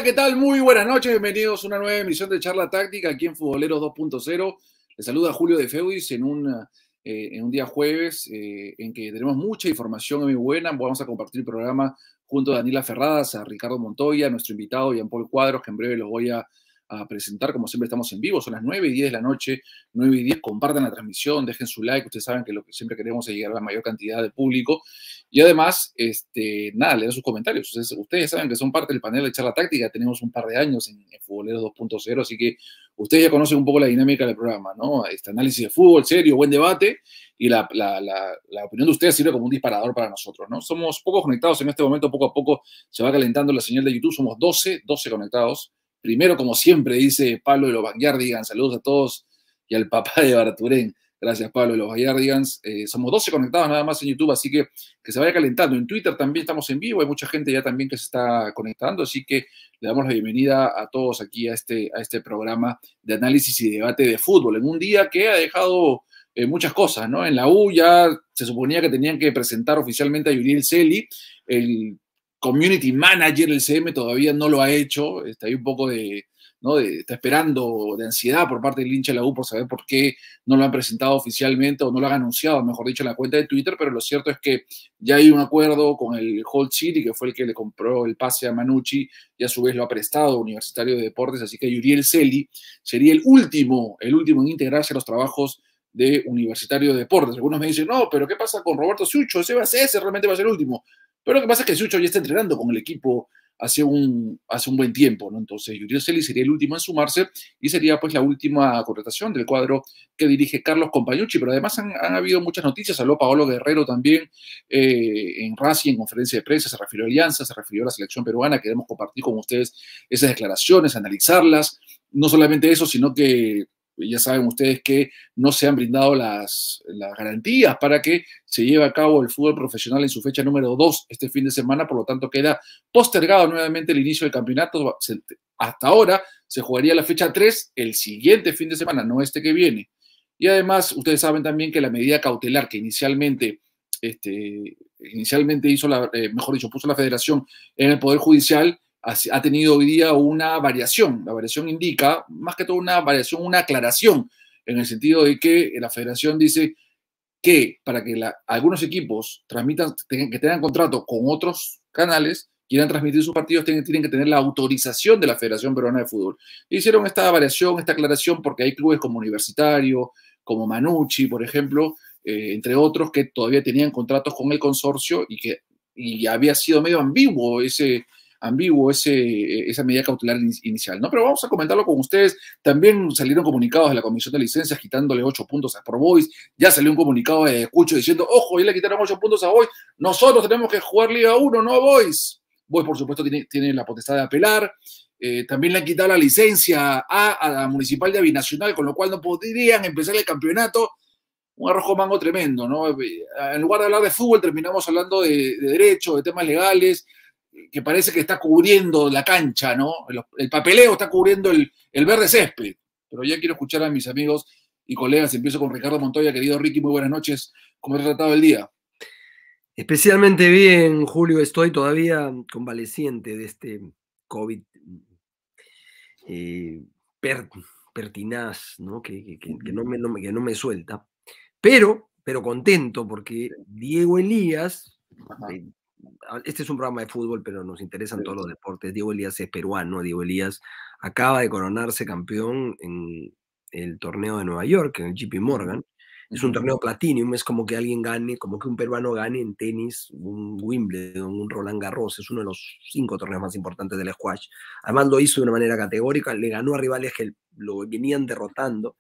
¿qué tal? Muy buenas noches, bienvenidos a una nueva emisión de Charla Táctica aquí en Futboleros 2.0. Les saluda Julio de Feudis en un día jueves en que tenemos mucha información muy buena. Vamos a compartir el programa junto a Daniela Ferradas, a Ricardo Montoya, a nuestro invitado Jean-Paul Cuadros, que en breve los voy a presentar. Como siempre estamos en vivo, son las 9:10 de la noche, 9:10. Compartan la transmisión, dejen su like. Ustedes saben que lo que siempre queremos es llegar a la mayor cantidad de público. Y además, nada, lean sus comentarios. Ustedes saben que son parte del panel de Charla Táctica. Tenemos un par de años en Futboleros 2.0, así que ustedes ya conocen un poco la dinámica del programa, ¿no? Este análisis de fútbol, serio, buen debate, y la opinión de ustedes sirve como un disparador para nosotros, ¿no? Somos pocos conectados en este momento, poco a poco se va calentando la señal de YouTube. Somos 12 conectados. Primero, como siempre, dice Pablo de los Backyardigans, saludos a todos, y al papá de Barturén. Gracias, Pablo de los Backyardigans. Somos 12 conectados nada más en YouTube, así que se vaya calentando. En Twitter también estamos en vivo, hay mucha gente ya también que se está conectando, así que le damos la bienvenida a todos aquí a este programa de análisis y debate de fútbol, en un día que ha dejado muchas cosas, ¿no? En la U ya se suponía que tenían que presentar oficialmente a Yuriel Celi, el community manager, el CM todavía no lo ha hecho, está ahí un poco está esperando de ansiedad por parte del hincha de la U por saber por qué no lo han presentado oficialmente o no lo han anunciado, mejor dicho, en la cuenta de Twitter, pero lo cierto es que ya hay un acuerdo con el Hull City, que fue el que le compró el pase a Manucci y a su vez lo ha prestado a Universitario de Deportes, así que Yuriel Celi sería el último en integrarse a los trabajos de Universitario de Deportes. Algunos me dicen, no, pero ¿qué pasa con Roberto Sucho? Ese realmente va a ser el último. Pero lo que pasa es que Sucho ya está entrenando con el equipo hace un buen tiempo, ¿no? Entonces, Yuriel Celi sería el último en sumarse y sería pues la última contratación del cuadro que dirige Carlos Compañucci, pero además han habido muchas noticias. Habló Paolo Guerrero también en Racing, en conferencia de prensa, se refirió a Alianza, se refirió a la selección peruana. Queremos compartir con ustedes esas declaraciones, analizarlas. No solamente eso, sino que ya saben ustedes que no se han brindado las garantías para que se lleve a cabo el fútbol profesional en su fecha número 2 este fin de semana, por lo tanto queda postergado nuevamente el inicio del campeonato. Hasta ahora se jugaría la fecha 3 el siguiente fin de semana, no este que viene. Y además ustedes saben también que la medida cautelar que inicialmente puso la Federación en el Poder Judicial ha tenido hoy día una variación. La variación indica, más que todo una variación, una aclaración, en el sentido de que la Federación dice que para que algunos equipos que tengan contrato con otros canales, quieran transmitir sus partidos, tienen que tener la autorización de la Federación Peruana de Fútbol. Hicieron esta variación, esta aclaración, porque hay clubes como Universitario, como Manucci, por ejemplo, entre otros, que todavía tenían contratos con el consorcio y había sido medio ambiguo esa medida cautelar inicial, ¿no? Pero vamos a comentarlo con ustedes. También salieron comunicados de la Comisión de Licencias quitándole 8 puntos a Sport Boys. Ya salió un comunicado de Cucho diciendo, ojo, ya le quitaron 8 puntos a Boys. Nosotros tenemos que jugar Liga 1, no a Boys. Boys, por supuesto, tiene la potestad de apelar. También le han quitado la licencia a la Municipal de Binacional, con lo cual no podrían empezar el campeonato. Un arrojo mango tremendo, ¿no? En lugar de hablar de fútbol, terminamos hablando de derecho, de temas legales, que parece que está cubriendo la cancha, ¿no? El papeleo está cubriendo el verde césped. Pero ya quiero escuchar a mis amigos y colegas. Empiezo con Ricardo Montoya. Querido Ricky, muy buenas noches. ¿Cómo te ha tratado el día? Especialmente bien, Julio. Estoy todavía convaleciente de este COVID pertinaz, ¿no? Que no me suelta. Pero contento porque Diego Elías, este es un programa de fútbol, pero nos interesan todos los deportes. Diego Elías es peruano. Diego Elías acaba de coronarse campeón en el torneo de Nueva York, en el JP Morgan. Es un torneo Platinum, es como que alguien gane, como que un peruano gane en tenis, un Wimbledon, un Roland Garros. Es uno de los 5 torneos más importantes del squash. Además lo hizo de una manera categórica, le ganó a rivales que lo venían derrotando.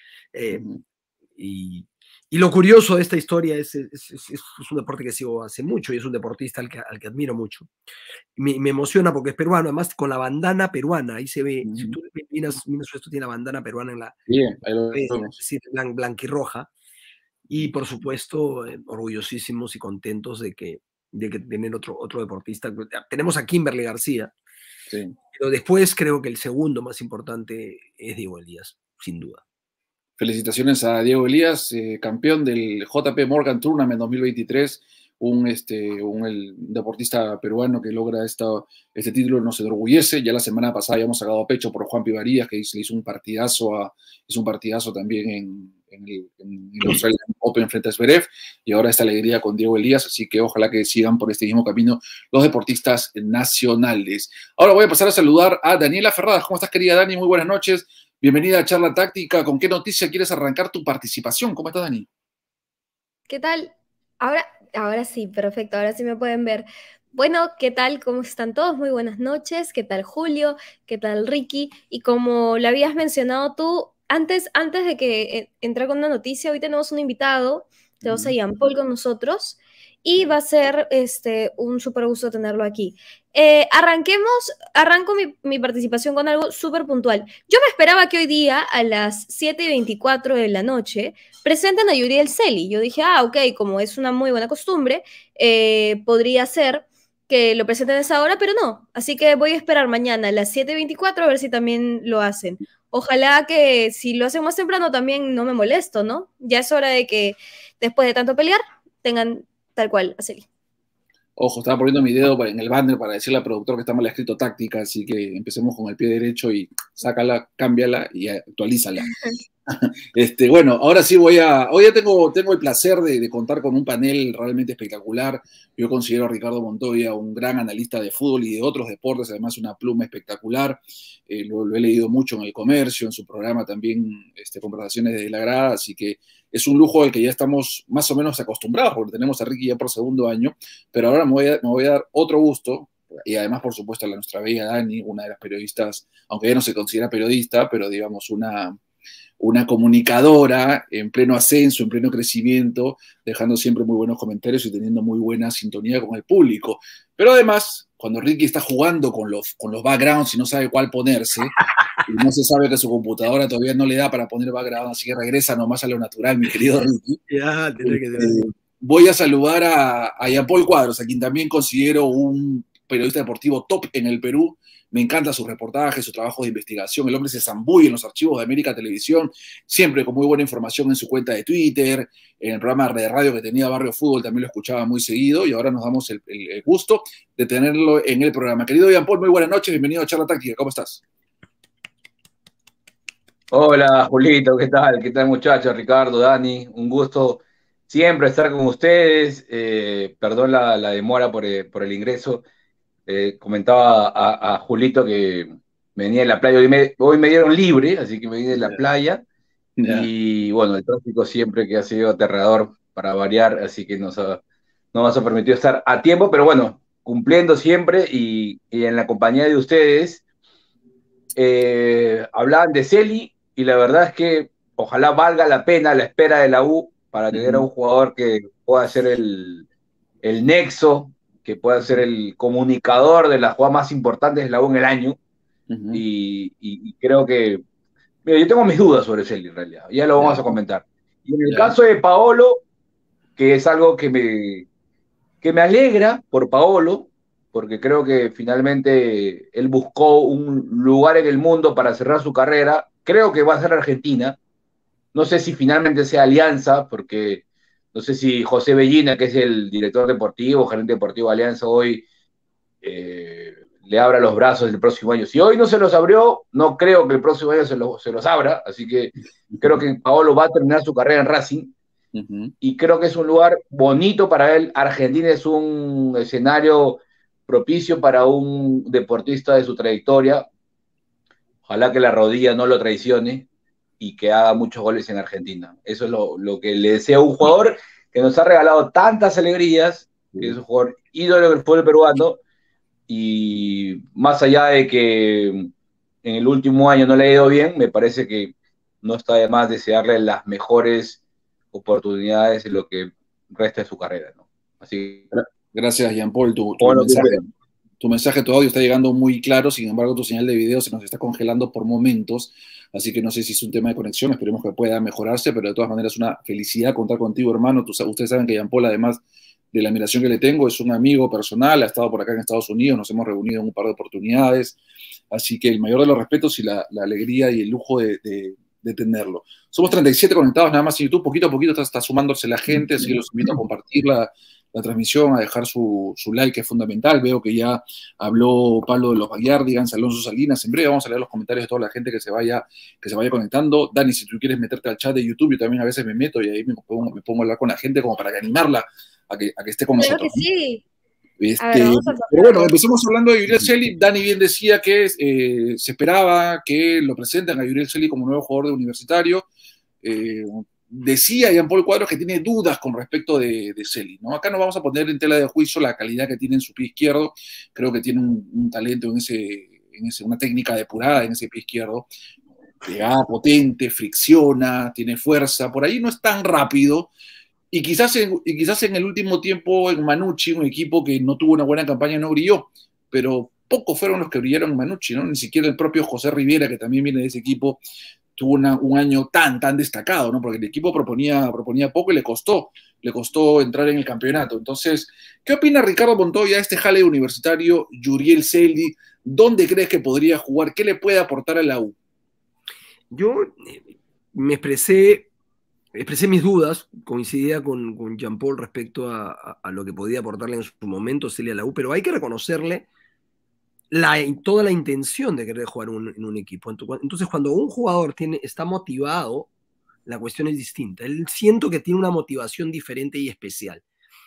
Y lo curioso de esta historia es un deporte que sigo hace mucho y es un deportista al que admiro mucho. Me emociona porque es peruano, además con la bandana peruana, ahí se ve, si tú miras esto, tiene la bandana peruana en la blanquirroja. Y por supuesto, orgullosísimos y contentos de que tener otro deportista. Tenemos a Kimberly García, sí. Pero después creo que el segundo más importante es Diego Elías, sin duda. Felicitaciones a Diego Elías, campeón del JP Morgan Tournament 2023, el deportista peruano que logra este título nos enorgullece. Ya la semana pasada habíamos sacado pecho por Juan Pivarías, que le hizo un partidazo también en el Australian Open frente a Zverev, y ahora esta alegría con Diego Elías, así que ojalá que sigan por este mismo camino los deportistas nacionales. Ahora voy a pasar a saludar a Daniela Ferradas. ¿Cómo estás, querida Dani? Muy buenas noches. Bienvenida a Charla Táctica. ¿Con qué noticia quieres arrancar tu participación? ¿Cómo estás, Dani? ¿Qué tal? Ahora sí, perfecto, ahora sí me pueden ver. Bueno, ¿qué tal? ¿Cómo están todos? Muy buenas noches. ¿Qué tal, Julio? ¿Qué tal, Ricky? Y como lo habías mencionado tú, antes de que entrar con una noticia, hoy tenemos un invitado, tenemos a Jean Paul con nosotros, y va a ser un súper gusto tenerlo aquí. Arranco mi participación con algo súper puntual. Yo me esperaba que hoy día, a las 7:24 de la noche, presenten a Yuriel Celi. Yo dije, ok, como es una muy buena costumbre, podría ser que lo presenten a esa hora, pero no. Así que voy a esperar mañana a las 7:24 a ver si también lo hacen. Ojalá que si lo hacen más temprano también no me molesto, ¿no? Ya es hora de que después de tanto pelear tengan tal cual a Celi. Ojo, estaba poniendo mi dedo en el banner para decirle al productor que está mal escrito táctica, así que empecemos con el pie derecho y sácala, cámbiala y actualízala. Bueno, ahora sí hoy ya tengo el placer de contar con un panel realmente espectacular. Yo considero a Ricardo Montoya un gran analista de fútbol y de otros deportes, además una pluma espectacular. Lo he leído mucho en El Comercio, en su programa también, Conversaciones de la Grada, así que es un lujo al que ya estamos más o menos acostumbrados, porque tenemos a Ricky ya por segundo año, pero ahora me voy a dar otro gusto, y además, por supuesto, a nuestra bella Dani, una de las periodistas, aunque ella no se considera periodista, pero digamos una comunicadora en pleno ascenso, en pleno crecimiento, dejando siempre muy buenos comentarios y teniendo muy buena sintonía con el público. Pero además, cuando Ricky está jugando con los backgrounds y no sabe cuál ponerse, y no se sabe que su computadora todavía no le da para poner background, así que regresa nomás a lo natural, mi querido Ricky. Ya, tiene que ser. Voy a saludar a Jean Paul Cuadros, a quien también considero un periodista deportivo top en el Perú. Me encantan sus reportajes, su trabajo de investigación. El hombre se zambulle en los archivos de América Televisión, siempre con muy buena información en su cuenta de Twitter, en el programa de radio que tenía Barrio Fútbol también lo escuchaba muy seguido, y ahora nos damos el gusto de tenerlo en el programa. Querido Jean Paul, muy buenas noches, bienvenido a Charla Táctica, ¿cómo estás? Hola, Julito, ¿qué tal? ¿Qué tal, muchachos? Ricardo, Dani, un gusto siempre estar con ustedes. Perdón la demora por el ingreso. Comentaba a Julito que venía de la playa. Hoy me dieron libre, así que me vine de la playa. Y bueno, el tráfico siempre que ha sido aterrador para variar, así que no nos ha permitido estar a tiempo, pero bueno, cumpliendo siempre y en la compañía de ustedes. Hablaban de Celi y la verdad es que ojalá valga la pena la espera de la U para tener a un jugador que pueda ser el nexo, que pueda ser el comunicador de las jugadas más importantes de la U en el año. Y creo que, mira, yo tengo mis dudas sobre Celi en realidad, ya lo vamos a comentar. Y en el caso de Paolo, que es algo que me alegra por Paolo, porque creo que finalmente él buscó un lugar en el mundo para cerrar su carrera. Creo que va a ser Argentina. No sé si finalmente sea Alianza, porque no sé si José Bellina, que es el director deportivo, gerente deportivo de Alianza hoy, le abra los brazos el próximo año. Si hoy no se los abrió, no creo que el próximo año se los abra, así que creo que Paolo va a terminar su carrera en Racing. Y creo que es un lugar bonito para él. Argentina es un escenario propicio para un deportista de su trayectoria. Ojalá que la rodilla no lo traicione y que haga muchos goles en Argentina. Eso es lo que le deseo a un jugador que nos ha regalado tantas alegrías, que es un jugador ídolo del fútbol peruano, y más allá de que en el último año no le ha ido bien, me parece que no está de más desearle las mejores oportunidades en lo que resta de su carrera, ¿no? Así. Gracias, Jean Paul. Bueno, tu mensaje, tu audio está llegando muy claro, sin embargo tu señal de video se nos está congelando por momentos, así que no sé si es un tema de conexión, esperemos que pueda mejorarse, pero de todas maneras una felicidad contar contigo, hermano. Ustedes saben que Jean Paul, además de la admiración que le tengo, es un amigo personal, ha estado por acá en Estados Unidos, nos hemos reunido en un par de oportunidades, así que el mayor de los respetos y la alegría y el lujo de tenerlo. Somos 37 conectados nada más en YouTube, poquito a poquito está sumándose la gente, así que los invito a compartir la la transmisión, a dejar su like, que es fundamental. Veo que ya habló Pablo de los Backyardigans, Alonso Salinas. En breve vamos a leer los comentarios de toda la gente que se vaya conectando. Dani, si tú quieres meterte al chat de YouTube, yo también a veces me meto y ahí me pongo a hablar con la gente como para animarla a que esté con Claro nosotros. que sí. Pero bueno, empezamos hablando de Uriel Celly. Dani bien decía que se esperaba que lo presenten a Uriel Celly como nuevo jugador de Universitario. Decía Jean-Paul Cuadros que tiene dudas con respecto de Celly, ¿no? Acá no vamos a poner en tela de juicio la calidad que tiene en su pie izquierdo. Creo que tiene un talento una técnica depurada en ese pie izquierdo. Pegada potente, fricciona, tiene fuerza. Por ahí no es tan rápido. Y quizás en el último tiempo en Manucci, un equipo que no tuvo una buena campaña, no brilló. Pero pocos fueron los que brillaron en Manucci, ¿no? Ni siquiera el propio José Riviera, que también viene de ese equipo, tuvo un año tan destacado, ¿no? Porque el equipo proponía poco y le costó entrar en el campeonato. Entonces, ¿qué opina Ricardo Montoya de este jale universitario, Uriel Celly? ¿Dónde crees que podría jugar? ¿Qué le puede aportar a la U? Yo me expresé mis dudas, coincidía con Jean-Paul respecto a lo que podía aportarle en su momento Celly a la U, pero hay que reconocerle toda la intención de querer jugar en un equipo. Entonces, cuando un jugador está motivado, la cuestión es distinta. Él siento que tiene una motivación diferente y especial.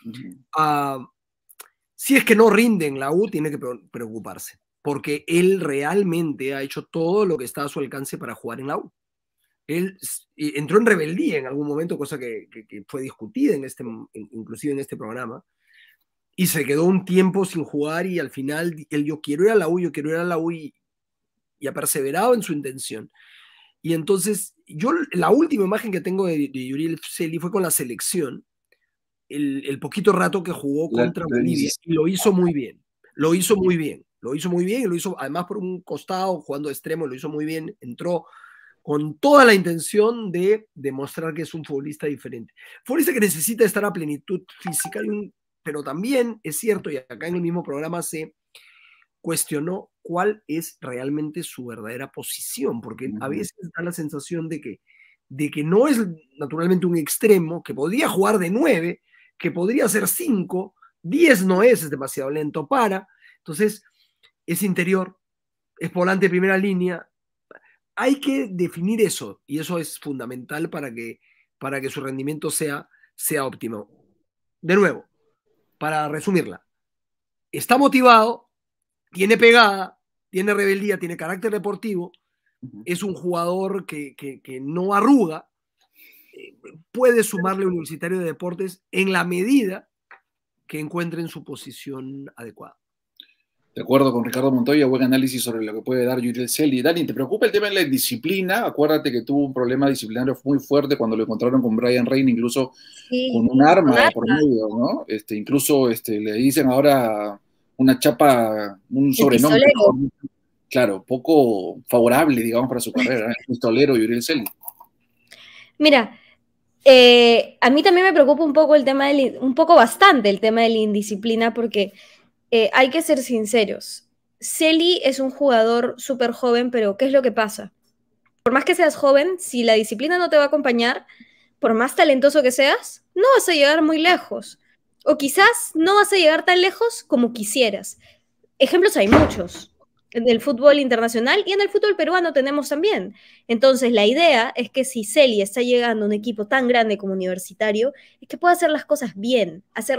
Si es que no rinde en la U, tiene que preocuparse, porque él realmente ha hecho todo lo que está a su alcance para jugar en la U. Él entró en rebeldía en algún momento, cosa que fue discutida inclusive en este programa, y se quedó un tiempo sin jugar y al final yo quiero ir a la U y ha perseverado en su intención. Y entonces la última imagen que tengo de Uriel Celly fue con la selección, el poquito rato que jugó contra Bolivia, y lo hizo muy bien, y lo hizo además por un costado, jugando de extremo, lo hizo muy bien, entró con toda la intención de demostrar que es un futbolista diferente. Futbolista que necesita estar a plenitud física, pero también es cierto, y acá en el mismo programa se cuestionó cuál es realmente su verdadera posición, porque a veces da la sensación de que no es naturalmente un extremo, que podría jugar de 9, que podría ser 5, 10 no es demasiado lento entonces es interior, es volante de primera línea. Hay que definir eso, y eso es fundamental para que su rendimiento sea óptimo. De nuevo, para resumirla, está motivado, tiene pegada, tiene rebeldía, tiene carácter deportivo, es un jugador que no arruga, puede sumarle Universitario de Deportes en la medida que encuentre en su posición adecuada. De acuerdo con Ricardo Montoya, buen análisis sobre lo que puede dar Uriel Celly. Dani, ¿te preocupa el tema de la disciplina? Acuérdate que tuvo un problema disciplinario muy fuerte cuando lo encontraron con Brian Reina, incluso con un arma por medio, ¿no? Incluso le dicen ahora una chapa, un sobrenombre, ¿no? Claro, poco favorable, digamos, para su carrera, el pistolero Uriel Celly. Mira, a mí también me preocupa un poco bastante el tema de la indisciplina, porque hay que ser sinceros. Celly es un jugador súper joven, pero ¿qué es lo que pasa? Por más que seas joven, si la disciplina no te va a acompañar, por más talentoso que seas, no vas a llegar muy lejos. O quizás no vas a llegar tan lejos como quisieras. Ejemplos hay muchos. En el fútbol internacional y en el fútbol peruano tenemos también. Entonces, la idea es que si Celly está llegando a un equipo tan grande como Universitario, es que pueda hacer las cosas bien,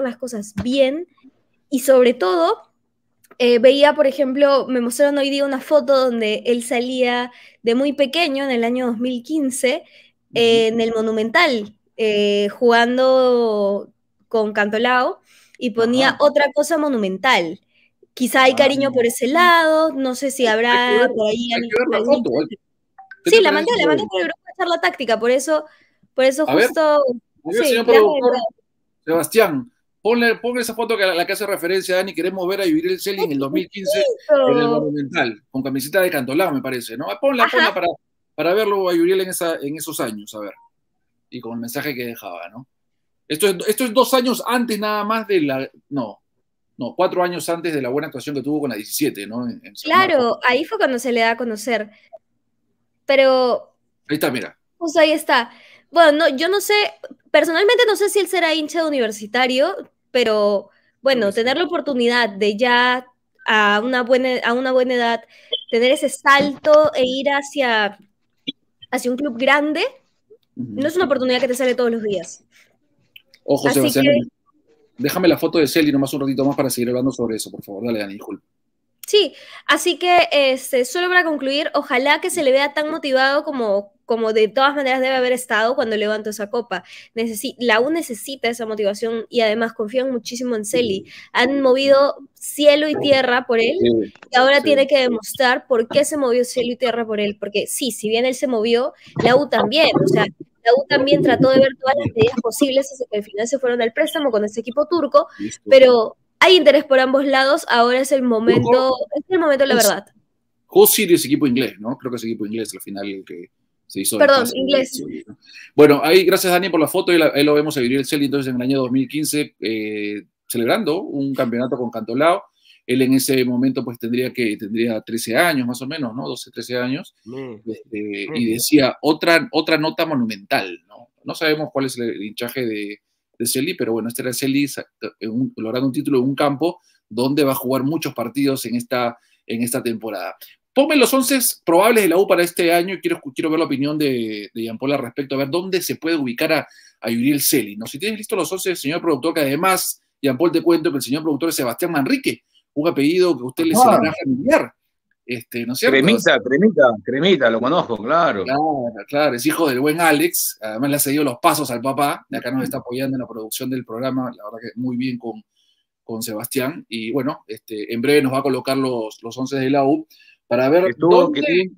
y sobre todo, veía, por ejemplo, me mostraron hoy día una foto donde él salía de muy pequeño, en el año 2015, en el Monumental, jugando con Cantolao, y ponía otra cosa Monumental. Quizá hay cariño por ese lado, no sé si habrá por ahí... Hay que ver la foto. Sí, la mandé por el grupo de Charla Táctica, por eso justo... Sí, señor productor, Sebastián, ponle esa foto que a la que hace referencia Dani. Queremos ver a Uriel Celly en el 2015 en el Monumental, con camiseta de Cantolao, me parece, ¿no? Ponla para verlo a Uriel en esos años, a ver. Y con el mensaje que dejaba, ¿no? Esto es 2 años antes nada más de la... No, 4 años antes de la buena actuación que tuvo con la 17, ¿no? Claro, ahí fue cuando se le da a conocer. Pero... Ahí está, mira. Pues ahí está. Bueno, yo no sé, personalmente no sé si él será hincha de Universitario. pero bueno, tener la oportunidad de ya a una buena edad, tener ese salto e ir hacia un club grande, no es una oportunidad que te sale todos los días. Ojo, Así Sebastián, que, déjame la foto de Celi nomás un ratito más para seguir hablando sobre eso, por favor. Dale, Dani, disculpa. sí, así que solo para concluir, ojalá que se le vea tan motivado como de todas maneras debe haber estado cuando levantó esa copa. La U necesita esa motivación y además confían muchísimo en Celi. Han movido cielo y tierra por él y ahora tiene que demostrar por qué se movió cielo y tierra por él. Porque sí, si bien él se movió, la U también. O sea, la U también trató de ver todas las medidas posibles hasta que al final se fueron al préstamo con ese equipo turco, pero hay interés por ambos lados, ahora es el momento de la verdad. Hull City es equipo inglés, ¿no? Creo que es equipo inglés al final el que se hizo. Perdón, inglés. Bueno, ahí gracias Dani por la foto, ahí lo vemos a Gabriel Celi entonces en el año 2015 celebrando un campeonato con Cantolao. Él en ese momento pues tendría 13 años más o menos, ¿no? 12, 13 años. Y decía, otra nota monumental, ¿no? No sabemos cuál es el hinchaje de Celi, pero bueno, este era Celi logrando un título en un campo donde va a jugar muchos partidos en esta temporada. Ponme los 11 probables de la U para este año y quiero ver la opinión de Jean-Paul al respecto, a ver dónde se puede ubicar a Uriel Celi, ¿no? Si tienes listos los 11, señor productor, que además, Jean-Paul, te cuento que el señor productor es Sebastián Manrique, un apellido que a usted le será familiar, ¿no es cierto? Cremita, lo conozco, claro. Claro, es hijo del buen Alex, además le ha seguido los pasos al papá, de acá nos está apoyando en la producción del programa, la verdad que muy bien con Sebastián, y bueno, en breve nos va a colocar los 11 de la U, para ver tuvo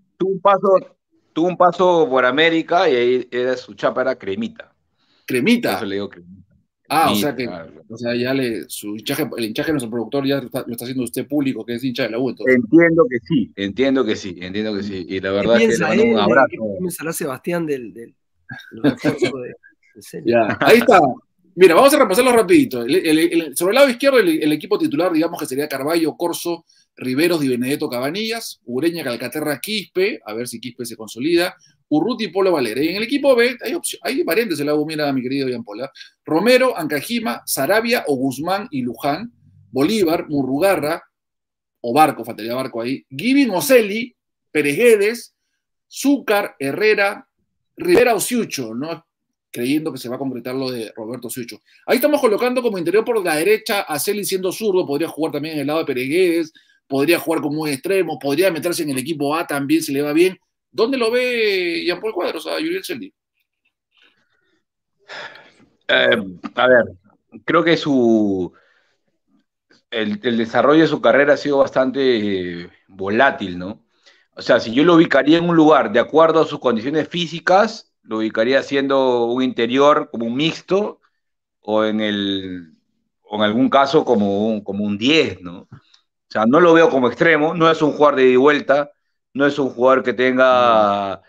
un paso por América y ahí su chapa era Cremita. ¿Cremita? Eso le digo Cremita. O sea que claro. O sea, ya el hinchaje de nuestro productor ya lo está haciendo usted público, que es hincha de la U. Entonces. Entiendo que sí. Y la verdad es que le mando un abrazo. ¿Qué pensará Sebastián del refuerzo de Celi? Ya, ahí está. Mira, vamos a repasarlo rapidito. Sobre el lado izquierdo, el equipo titular, digamos que sería Carballo, Corso, Riveros, Di Benedetto, Cabanillas, Ureña, Calcaterra, Quispe, a ver si Quispe se consolida, Urruti y Polo Valera. Y en el equipo B hay variantes, el hago, mira, mi querido Jean-Paul. Romero, Ancajima, Sarabia o Guzmán y Luján, Bolívar, Murrugarra, o Barco, faltaría Barco ahí, Giving o Celi, Pereguedes, Zúcar, Herrera, Rivera o Siucho, ¿no? Creyendo que se va a concretar lo de Roberto Siucho. Ahí estamos colocando como interior por la derecha a Celi siendo zurdo, podría jugar también en el lado de Pereguedes, podría jugar como un extremo, podría meterse en el equipo A también si le va bien. ¿Dónde lo ve Jean-Paul Cuadros a Uriel Celi? A ver, creo que el desarrollo de su carrera ha sido bastante volátil, ¿no? O sea, si yo lo ubicaría en un lugar de acuerdo a sus condiciones físicas, lo ubicaría siendo un interior como un mixto o en algún caso como un 10, ¿no? O sea, no lo veo como extremo, no es un jugador de ida y vuelta, no es un jugador que tenga,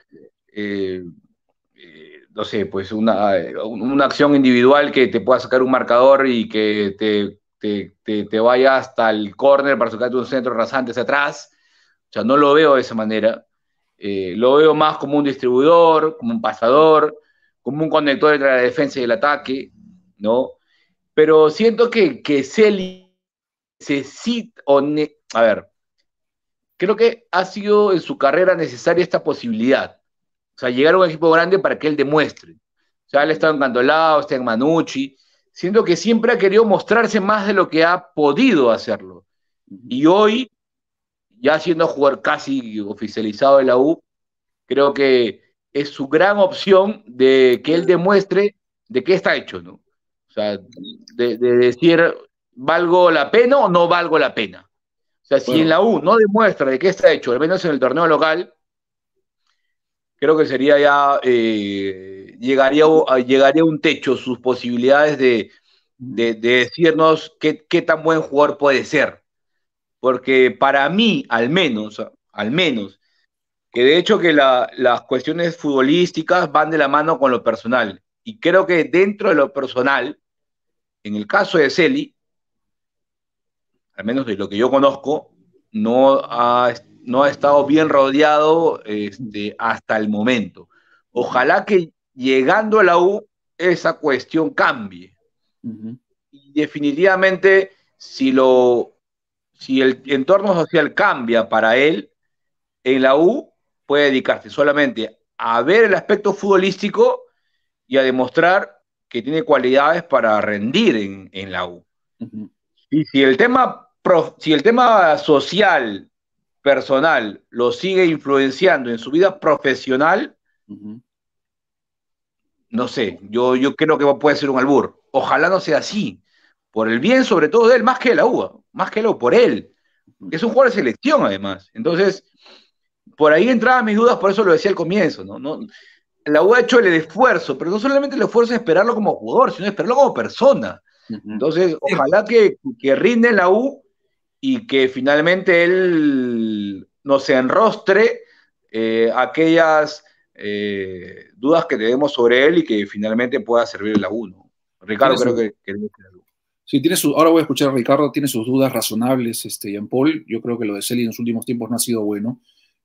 no sé, pues una acción individual que te pueda sacar un marcador y que te vaya hasta el córner para sacarte un centro rasante hacia atrás. O sea, no lo veo de esa manera. Lo veo más como un distribuidor, como un pasador, como un conector entre la defensa y el ataque, ¿no? Pero siento que Celi necesita, a ver, creo que ha sido en su carrera necesaria esta posibilidad. O sea, llegar a un equipo grande para que él demuestre. O sea, él está en Cantolao, está en Manucci. Siento que siempre ha querido mostrarse más de lo que ha podido hacerlo. Y hoy, ya siendo jugador casi oficializado de la U, creo que es su gran opción de que él demuestre de qué está hecho, ¿no? O sea, de decir, ¿valgo la pena o no valgo la pena? O sea, si en la U no demuestra de qué está hecho, al menos en el torneo local, creo que sería ya, llegaría a un techo sus posibilidades de decirnos qué tan buen jugador puede ser. Porque para mí, al menos, que de hecho que las cuestiones futbolísticas van de la mano con lo personal. Y creo que dentro de lo personal, en el caso de Celi, al menos de lo que yo conozco, no ha estado bien rodeado hasta el momento. Ojalá que llegando a la U esa cuestión cambie. y definitivamente si el entorno social cambia para él, en la U puede dedicarse solamente a ver el aspecto futbolístico y a demostrar que tiene cualidades para rendir en la U. Ujú. Y si el tema social, personal, lo sigue influenciando en su vida profesional, Ujú. no sé, yo creo que puede ser un albur. Ojalá no sea así. Por el bien, sobre todo de él, más que de la U, más que lo por él. Es un jugador de selección, además. Entonces, por ahí entraban mis dudas, por eso lo decía al comienzo, ¿no? La U ha hecho el esfuerzo, pero no solamente el esfuerzo de esperarlo como jugador, sino de esperarlo como persona. Ujú. Entonces, ojalá que rinde en la U y que finalmente él no se enrostre aquellas dudas que tenemos sobre él y que finalmente pueda servir en la U, ¿no? Ricardo, Tiene creo su, que debe ser algo. sí, ahora voy a escuchar a Ricardo, tiene sus dudas razonables, Jean Paul. Yo creo que lo de Celi en los últimos tiempos no ha sido bueno.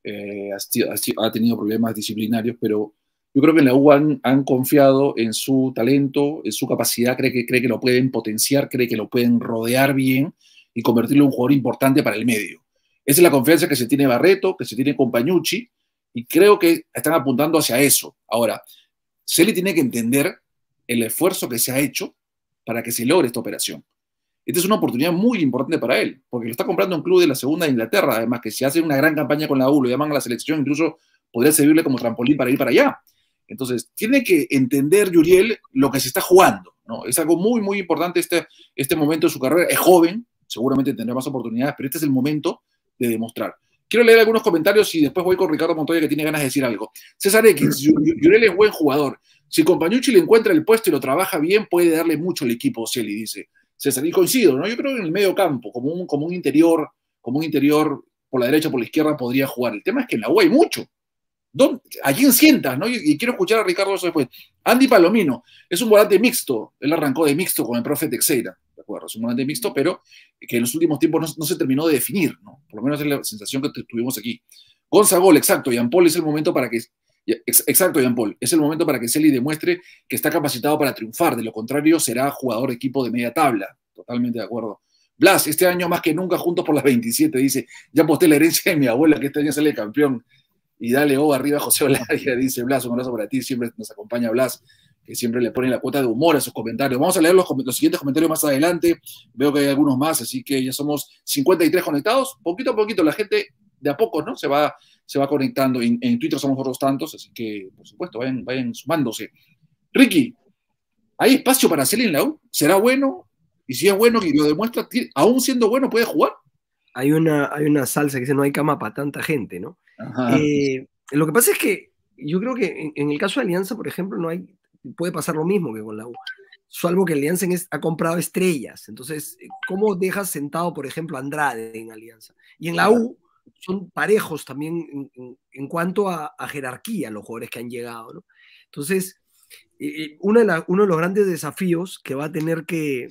Ha tenido problemas disciplinarios, pero yo creo que en la U han confiado en su talento, en su capacidad, cree que lo pueden potenciar, cree que lo pueden rodear bien y convertirlo en un jugador importante para el medio. Esa es la confianza que se tiene Barreto, que se tiene con Pañucci, y creo que están apuntando hacia eso. Ahora, Celi tiene que entender el esfuerzo que se ha hecho para que se logre esta operación. Esta es una oportunidad muy importante para él, porque lo está comprando un club de la segunda de Inglaterra, además que si hace una gran campaña con la U, lo llaman a la selección, incluso podría servirle como trampolín para ir para allá. Entonces, tiene que entender, Yuriel, lo que se está jugando, ¿no? Es algo muy, muy importante este momento de su carrera. Es joven, seguramente tendrá más oportunidades, pero este es el momento de demostrar. Quiero leer algunos comentarios y después voy con Ricardo Montoya, que tiene ganas de decir algo. César X, Yuriel es buen jugador. Si Compañucci le encuentra el puesto y lo trabaja bien, puede darle mucho al equipo, Celi dice. César, y coincido, ¿no? Yo creo que en el medio campo, como un interior por la derecha, por la izquierda, podría jugar. El tema es que en la U hay mucho. ¿A quién sientas, no? Y quiero escuchar a Ricardo eso después. Andy Palomino es un volante mixto. Él arrancó de mixto con el profe Teixeira, ¿de acuerdo? Es un volante mixto, pero que en los últimos tiempos no se terminó de definir, ¿no? Por lo menos es la sensación que tuvimos aquí. Gonza Gol, exacto. Jean Paul es el momento para que... Exacto, Jean Paul. Es el momento para que Celi demuestre que está capacitado para triunfar. De lo contrario, será jugador de equipo de media tabla. Totalmente de acuerdo. Blas, este año más que nunca juntos por las 27, dice. Ya aposté la herencia de mi abuela que este año sale campeón. Y dale arriba José Olaria, dice Blas. Un abrazo para ti. Siempre nos acompaña Blas, que siempre le pone la cuota de humor a sus comentarios. Vamos a leer los siguientes comentarios más adelante. Veo que hay algunos más, así que ya somos 53 conectados. Poquito a poquito, la gente de a poco, ¿no? Se va conectando. En Twitter somos otros tantos, así que, por supuesto, vayan sumándose. Ricky, ¿hay espacio para hacerle en la U? ¿Será bueno? Y si es bueno y lo demuestra, aún siendo bueno, ¿puede jugar? Hay una salsa que dice no hay cama para tanta gente, ¿no? Lo que pasa es que yo creo que en el caso de Alianza, por ejemplo, puede pasar lo mismo que con la U. Salvo que Alianza ha comprado estrellas. Entonces, ¿cómo dejas sentado, por ejemplo, a Andrade en Alianza? Y en la U son parejos también en cuanto a jerarquía los jugadores que han llegado, ¿no? Entonces, uno de los grandes desafíos que va a tener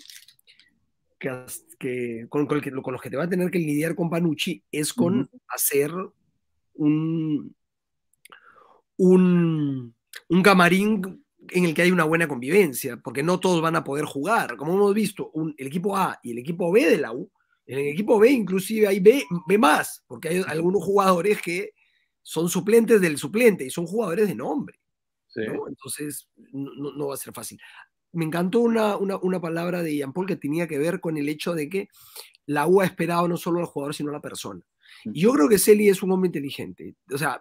con los que te va a tener que lidiar con Panucci es con hacer un camarín en el que hay una buena convivencia, porque no todos van a poder jugar. Como hemos visto, el equipo A y el equipo B de la U, en el equipo B inclusive hay B más, porque hay algunos jugadores que son suplentes del suplente y son jugadores de nombre, sí, ¿no? Entonces no va a ser fácil. Me encantó una palabra de Jean Paul que tenía que ver con el hecho de que la U ha esperado no solo al jugador, sino a la persona. Y yo creo que Celi es un hombre inteligente. O sea,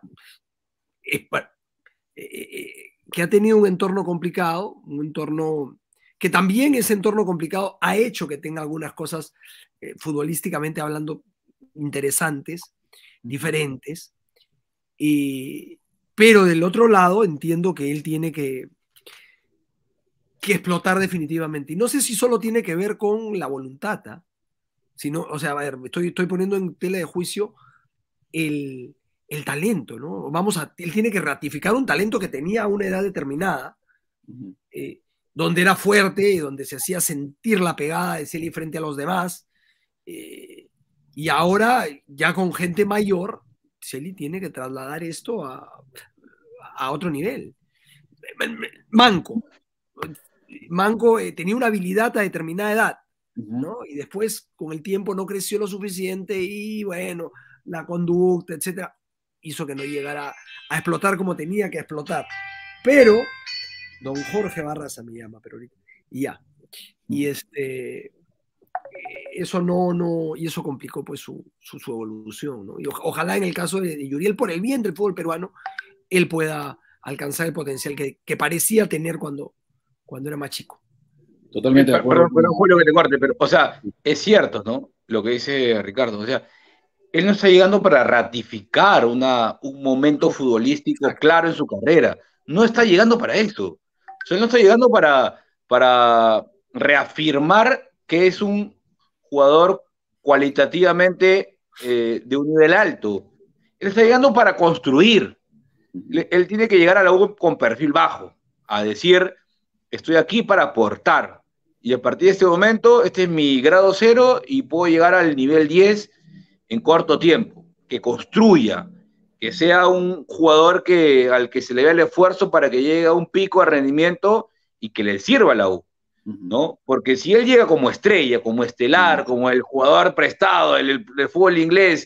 que ha tenido un entorno complicado, un entorno que también ese entorno complicado ha hecho que tenga algunas cosas futbolísticamente hablando interesantes, diferentes, pero del otro lado entiendo que él tiene que explotar definitivamente. Y no sé si solo tiene que ver con la voluntad, sino, o sea, a ver, estoy poniendo en tela de juicio el talento, ¿no? Él tiene que ratificar un talento que tenía a una edad determinada, donde era fuerte, donde se hacía sentir la pegada de Celi frente a los demás, y ahora, ya con gente mayor, Celi tiene que trasladar esto a otro nivel. Manco Manco tenía una habilidad a determinada edad, ¿no? Y después, con el tiempo, no creció lo suficiente y, bueno, la conducta, etcétera, hizo que no llegara a explotar como tenía que explotar. Pero, don Jorge Barraza me llama, pero ahorita, y ya. Y y eso complicó pues su evolución, ¿no? Y ojalá en el caso de Yuriel, por el bien del fútbol peruano, él pueda alcanzar el potencial que parecía tener cuando era más chico. Totalmente de acuerdo. Perdón, Julio, que te corte, pero, o sea, es cierto, ¿no? Lo que dice Ricardo, o sea, él no está llegando para ratificar un momento futbolístico claro en su carrera, no está llegando para eso. O sea, él no está llegando para reafirmar que es un jugador cualitativamente de un nivel alto. Él está llegando para construir. Él tiene que llegar a la U con perfil bajo, a decir, estoy aquí para aportar. Y a partir de este momento, este es mi grado 0 y puedo llegar al nivel 10 en corto tiempo. Que construya, que sea un jugador al que se le vea el esfuerzo para que llegue a un pico de rendimiento y que le sirva a la U, ¿no? Porque si él llega como estrella, como estelar, como el jugador prestado del fútbol inglés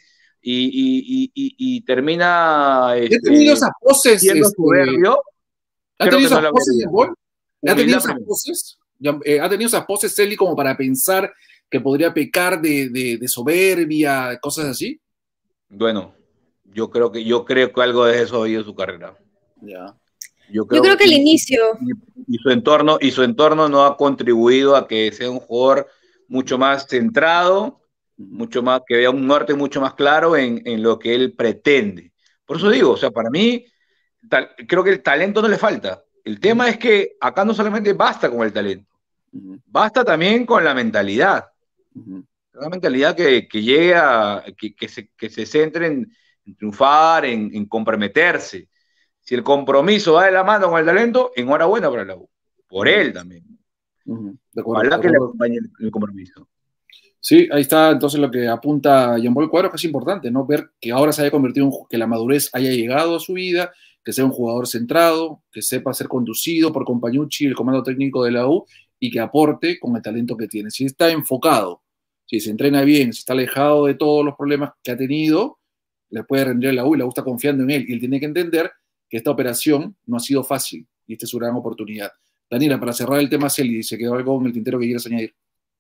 y termina ¿Ha tenido esas poses? siendo soberbio, ¿Ha tenido esas poses de gol? ¿Ha tenido esas poses? ¿Ha tenido esas poses, Celi, como para pensar que podría pecar de soberbia, cosas así? Bueno, yo creo que algo de eso ha habido en su carrera. Ya. Yo creo que el inicio. Y su entorno no ha contribuido a que sea un jugador mucho más centrado, mucho más, que vea un norte mucho más claro en lo que él pretende. Por eso digo, o sea, para mí, creo que el talento no le falta. El tema es que acá no solamente basta con el talento, basta también con la mentalidad. Una mentalidad que llegue que se centre en triunfar, en comprometerse. Si el compromiso va de la mano con el talento, enhorabuena para la U. Por él también. De acuerdo, Ojalá que le acompañe el compromiso. Sí, ahí está entonces lo que apunta Jean-Paul Cuadros, que es importante, ¿no? Ver que ahora se haya convertido que la madurez haya llegado a su vida, que sea un jugador centrado, que sepa ser conducido por Compañucci, el comando técnico de la U, y que aporte con el talento que tiene. Si está enfocado, si se entrena bien, si está alejado de todos los problemas que ha tenido, le puede rendir a la U y la U está confiando en él. Y él tiene que entender que esta operación no ha sido fácil y esta es su gran oportunidad. Daniela, para cerrar el tema Celi, ¿se quedó algo en el tintero que quieras añadir?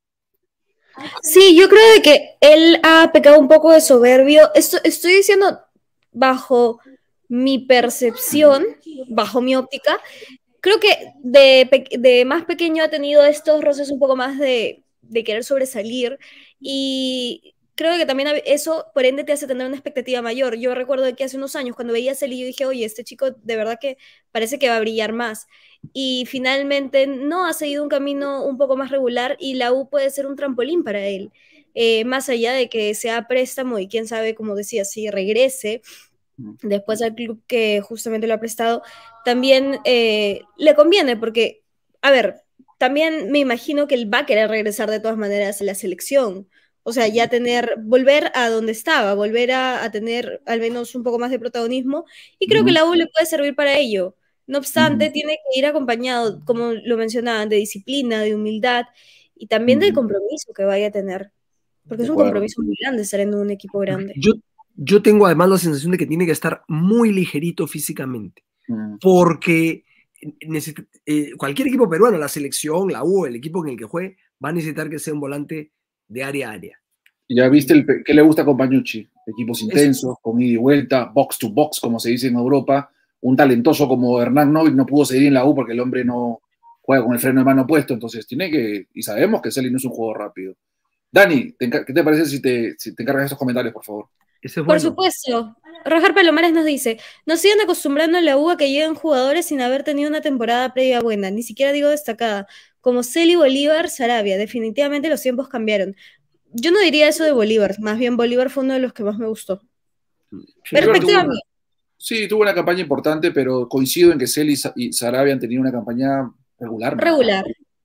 Sí, yo creo de que él ha pecado un poco de soberbio. Estoy diciendo bajo mi percepción, bajo mi óptica. Creo que de más pequeño ha tenido estos roces un poco más de querer sobresalir y creo que también eso por ende te hace tener una expectativa mayor. Yo recuerdo que hace unos años cuando veía a Celi yo dije, oye, este chico de verdad que parece que va a brillar más y finalmente no, ha seguido un camino un poco más regular y la U puede ser un trampolín para él, más allá de que sea préstamo y quién sabe, como decía, si regrese después al club que justamente lo ha prestado, también le conviene porque, a ver, también me imagino que él va a querer regresar de todas maneras a la selección, o sea, ya volver a donde estaba, volver a tener al menos un poco más de protagonismo, y creo que la U le puede servir para ello. No obstante, tiene que ir acompañado, como lo mencionaban, de disciplina, de humildad, y también del compromiso que vaya a tener, porque es un compromiso muy grande estar en un equipo grande. Yo tengo además la sensación de que tiene que estar muy ligerito físicamente, porque cualquier equipo peruano, la selección, la U, el equipo en el que juegue, va a necesitar que sea un volante de área a área. Ya viste qué le gusta a Compañucci, equipos intensos, con ida y vuelta, box to box, como se dice en Europa. Un talentoso como Hernán Novik no pudo seguir en la U porque el hombre no juega con el freno de mano puesto, entonces y sabemos que Celi no es un juego rápido. Dani, ¿qué te parece si te encargas de esos comentarios, por favor? Por supuesto. Roger Palomares nos dice, nos siguen acostumbrando en la U a que lleguen jugadores sin haber tenido una temporada previa buena, ni siquiera digo destacada, como Celi, Bolívar, Sarabia. Definitivamente los tiempos cambiaron. Yo no diría eso de Bolívar, más bien Bolívar fue uno de los que más me gustó. Perspectiva mía. Sí, tuvo una campaña importante, pero coincido en que Celi y Sarabia han tenido una campaña regular. Regular.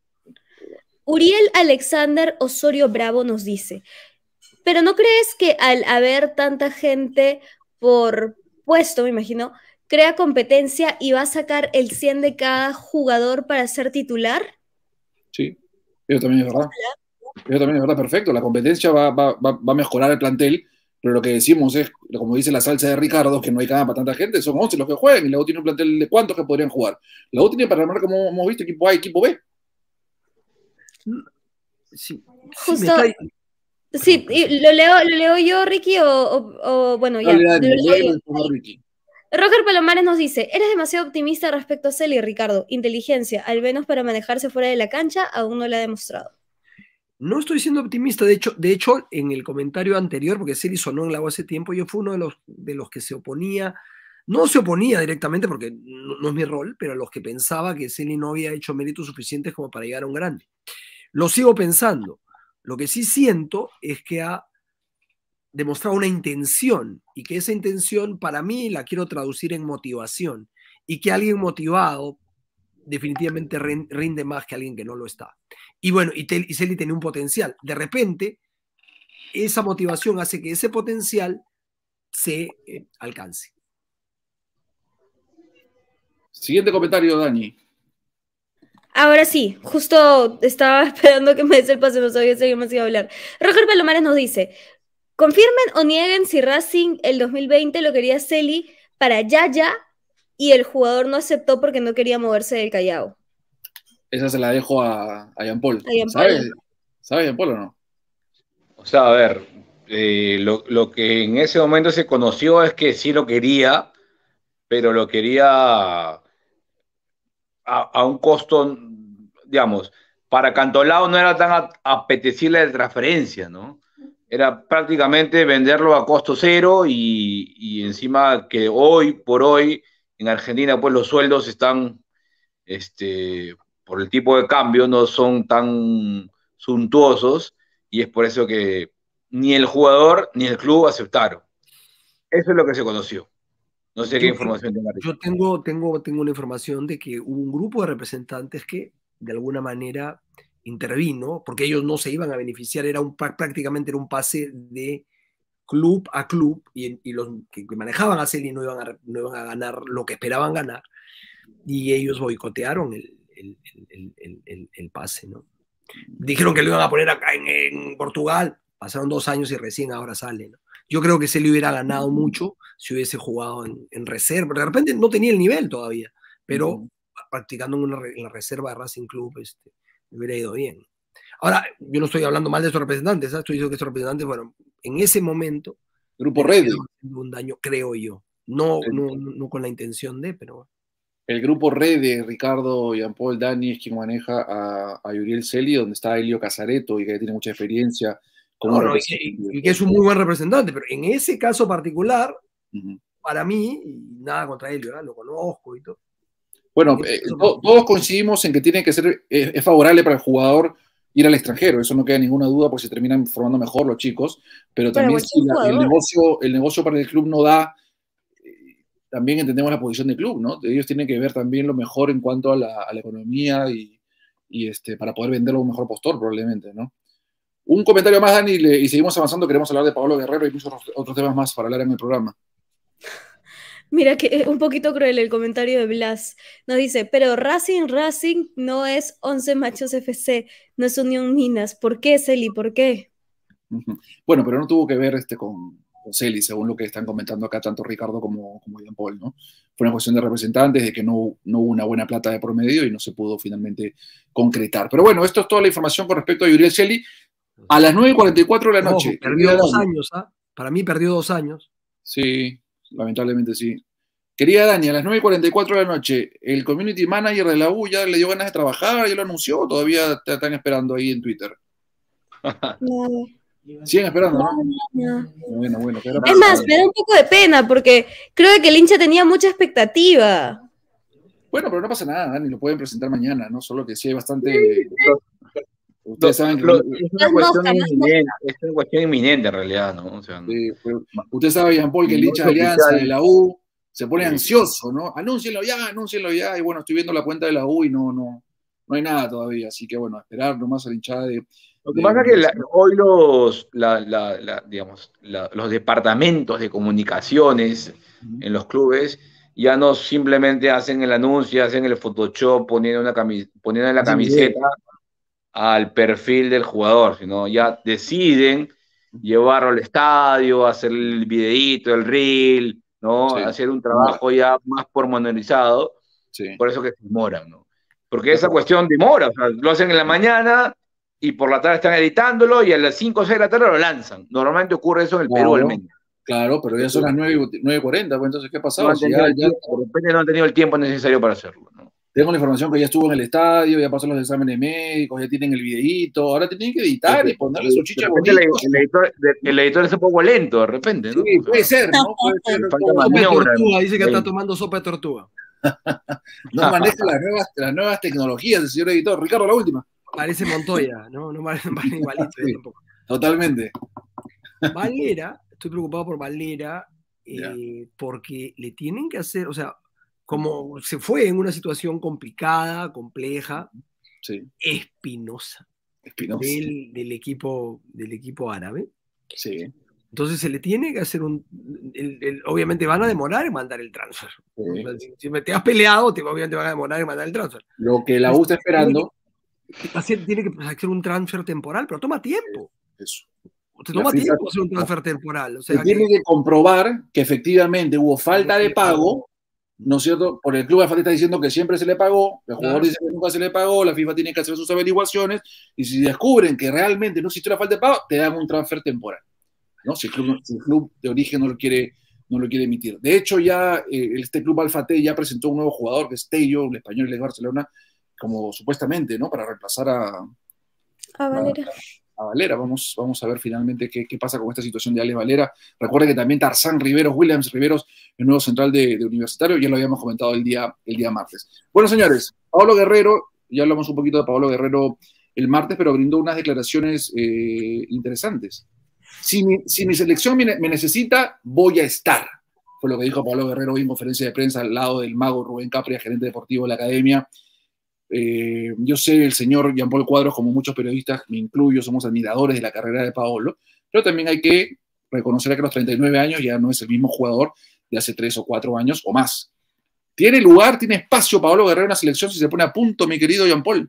Uriel Alexander Osorio Bravo nos dice, pero ¿no crees que al haber tanta gente por puesto, me imagino, crea competencia y va a sacar el 100 de cada jugador para ser titular? Sí, eso también es verdad. Eso también es verdad, perfecto. La competencia va a mejorar el plantel, pero lo que decimos es, como dice la salsa de Ricardo, que no hay cama para tanta gente, son 11 los que juegan, y la U tiene un plantel de cuántos que podrían jugar. La U tiene para armar, como hemos visto, equipo A y equipo B. Sí, Justo, sí, ¿lo leo yo, Ricky, bueno, ya. Dale, léelo después a Ricky. Roger Palomares nos dice, eres demasiado optimista respecto a Celi, Ricardo. Inteligencia, al menos para manejarse fuera de la cancha, aún no la ha demostrado. No estoy siendo optimista, de hecho, en el comentario anterior, porque Celi sonó en la U hace tiempo, yo fui uno de los que se oponía, no se oponía directamente porque no es mi rol, pero a los que pensaba que Celi no había hecho méritos suficientes como para llegar a un grande. Lo sigo pensando. Lo que sí siento es que ha demostrado una intención y que esa intención para mí la quiero traducir en motivación y que alguien motivado definitivamente rinde más que alguien que no lo está. Y bueno, y Celi tenía un potencial. De repente, esa motivación hace que ese potencial se alcance. Siguiente comentario, Dani. Ahora sí, justo estaba esperando que me des el pase, no sabía si más iba a hablar. Roger Palomares nos dice, confirmen o nieguen si Racing el 2020 lo quería Celi para Yaya y el jugador no aceptó porque no quería moverse del Callao. Esa se la dejo a Jean Paul. ¿Sabes Jean Paul o no? O sea, a ver, lo que en ese momento se conoció es que sí lo quería, pero lo quería a un costo, digamos, para Cantolao no era tan apetecible de transferencia, ¿no? Era prácticamente venderlo a costo cero y encima que hoy por hoy en Argentina pues los sueldos están, por el tipo de cambio, no son tan suntuosos y es por eso que ni el jugador ni el club aceptaron. Eso es lo que se conoció. No sé qué información tenga. Yo tengo una información de que hubo un grupo de representantes que de alguna manera intervino, porque ellos no se iban a beneficiar, prácticamente era un pase de club a club, y los que manejaban a Celi no iban a ganar lo que esperaban ganar, y ellos boicotearon el pase, ¿no? Dijeron que lo iban a poner acá en Portugal, pasaron 2 años y recién ahora sale, ¿no? Yo creo que se le hubiera ganado mucho si hubiese jugado en reserva. De repente no tenía el nivel todavía, pero practicando en la reserva de Racing Club le hubiera ido bien. Ahora, yo no estoy hablando mal de estos representantes, ¿sabes? Estoy diciendo que estos representantes, bueno, en ese momento, Grupo Red, un daño, creo yo. No con la intención de, pero... El grupo Red de Ricardo, Jean Paul, Dani es quien maneja a Yuriel Celi, donde está Elio Casareto y que tiene mucha experiencia. Y que es un muy buen representante, pero en ese caso particular, para mí, y nada contra Elio, ¿verdad? Lo conozco y todo. Bueno, todos coincidimos en que tiene que ser, es favorable para el jugador ir al extranjero, eso no queda ninguna duda, porque se terminan formando mejor los chicos, pero también si el negocio para el club no da, también entendemos la posición del club, ¿no? Ellos tienen que ver también lo mejor en cuanto a la economía y para poder venderlo a un mejor postor, probablemente, ¿no? Un comentario más, Dani, y seguimos avanzando. Queremos hablar de Pablo Guerrero y muchos otros temas más para hablar en el programa. Mira que es un poquito cruel el comentario de Blas. Nos dice, pero Racing no es 11 Machos FC, no es Unión Minas. ¿Por qué, Celi? ¿Por qué? Bueno, pero no tuvo que ver con Celi, según lo que están comentando acá tanto Ricardo como Jean Paul, ¿no? Fue una cuestión de representantes, de que no hubo una buena plata de promedio y no se pudo finalmente concretar. Pero bueno, esto es toda la información con respecto a Yuriel Celi. A las 9:44 de la noche. Perdió 2 años, ¿ah? Para mí perdió 2 años. Sí, lamentablemente sí. Querida Dani, a las 9:44 de la noche, el community manager de la U ya le dio ganas de trabajar, ya lo anunció, todavía te están esperando ahí en Twitter. No. Siguen esperando, ¿no? No. Bueno. Es más, me da un poco de pena porque creo que el hincha tenía mucha expectativa. Bueno, pero no pasa nada, Dani, lo pueden presentar mañana, ¿no? Solo que sí hay bastante... Ustedes saben que... Es una cuestión inminente en realidad, ¿no? O sea, sí, usted sabe, Jean Paul, que el hincha de Alianza de la U se pone ansioso, ¿no? Anúncienlo ya, y bueno, estoy viendo la cuenta de la U y no hay nada todavía, así que bueno, esperar nomás a la hinchada de... Lo que pasa es que hoy los departamentos de comunicaciones en los clubes ya no simplemente hacen el anuncio, hacen el Photoshop poniendo en la camiseta al perfil del jugador, sino ya deciden llevarlo al estadio, hacer el videíto, el reel, ¿no? Sí. Hacer un trabajo ya más pormenorizado, Sí. por eso que se demoran, ¿no? Porque esa cuestión demora, o sea, lo hacen en la mañana y por la tarde están editándolo y a las 5 o 6 de la tarde lo lanzan. Normalmente ocurre eso en el Perú al menos. Claro, pero ya son las 9:40, pues entonces, ¿qué ha pasado? No han tenido de repente no han tenido el tiempo necesario para hacerlo, ¿no? Tengo la información que ya estuvo en el estadio, ya pasó los exámenes médicos, ya tienen el videíto, ahora tienen que editar y ponerle su chicha bonita. El editor es un poco lento de repente, ¿no? Sí, puede ser, ¿no? Puede ser. Falta maniobra. Dice que está tomando sopa de tortuga. No maneja las nuevas tecnologías, el señor editor. Ricardo, la última. Parece Montoya, ¿no? No parece igualito. Sí, totalmente. Valera, estoy preocupado por Valera, porque le tienen que hacer, o sea, como se fue en una situación complicada, compleja, sí. espinosa. Del equipo árabe. Sí. Entonces se le tiene que hacer obviamente van a demorar en mandar el transfer. Sí. Si te has peleado, obviamente van a demorar en mandar el transfer. Lo que la U está esperando. Tiene que hacer un transfer temporal, pero toma tiempo. Eso. Te toma tiempo hacer un transfer temporal. O sea, tiene que comprobar que efectivamente hubo falta de pago, ¿no es cierto? Por el club de está diciendo que siempre se le pagó, el jugador dice que nunca se le pagó, la FIFA tiene que hacer sus averiguaciones, y si descubren que realmente no existió la falta de pago, te dan un transfer temporal, ¿no? Si el club de origen no lo quiere emitir. De hecho, ya este club Alfate ya presentó un nuevo jugador, que es Tello, el español de Barcelona, como supuestamente, ¿no? Para reemplazar a Valera. A Valera. Vamos a ver finalmente qué pasa con esta situación de Alex Valera. Recuerden que también Tarzán Riveros, Williams Riveros, el nuevo central de Universitario, ya lo habíamos comentado el día martes. Bueno, señores, Paolo Guerrero, ya hablamos un poquito de Paolo Guerrero el martes, pero brindó unas declaraciones interesantes. Si mi selección me necesita, voy a estar. Fue lo que dijo Paolo Guerrero hoy en conferencia de prensa al lado del mago Rubén Capria, gerente deportivo de la academia. Yo sé, el señor Jean Paul Cuadros, como muchos periodistas, me incluyo, somos admiradores de la carrera de Paolo, pero también hay que reconocer que a los 39 años ya no es el mismo jugador de hace 3 o 4 años o más. ¿Tiene lugar, tiene espacio Paolo Guerrero en la selección si se pone a punto, mi querido Jean Paul?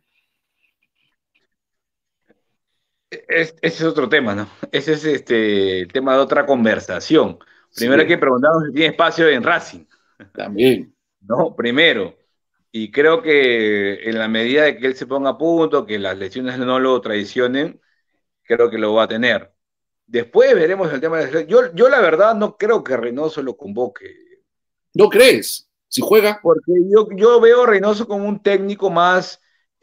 Ese es otro tema, ¿no? Ese es el tema de otra conversación. Primero hay que preguntarnos si tiene espacio en Racing. También. No, primero. Y creo que en la medida de que él se ponga a punto, que las lesiones no lo traicionen, creo que lo va a tener. Después veremos el tema de la selección. Yo la verdad no creo que Reynoso lo convoque. ¿No crees? Si juega. Porque yo veo a Reynoso como un técnico más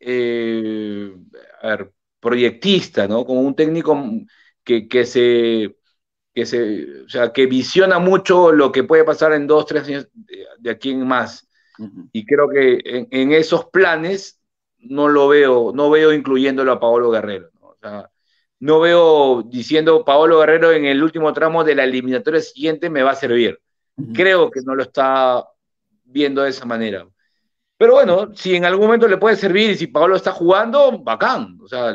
proyectista, ¿no? Como un técnico que visiona mucho lo que puede pasar en 2, 3 años de aquí en más. Y creo que en esos planes no veo incluyéndolo a Paolo Guerrero, ¿no? O sea, no veo diciendo Paolo Guerrero en el último tramo de la eliminatoria siguiente me va a servir. Creo que no lo está viendo de esa manera. Pero bueno, si en algún momento le puede servir y si Paolo está jugando, bacán. O sea,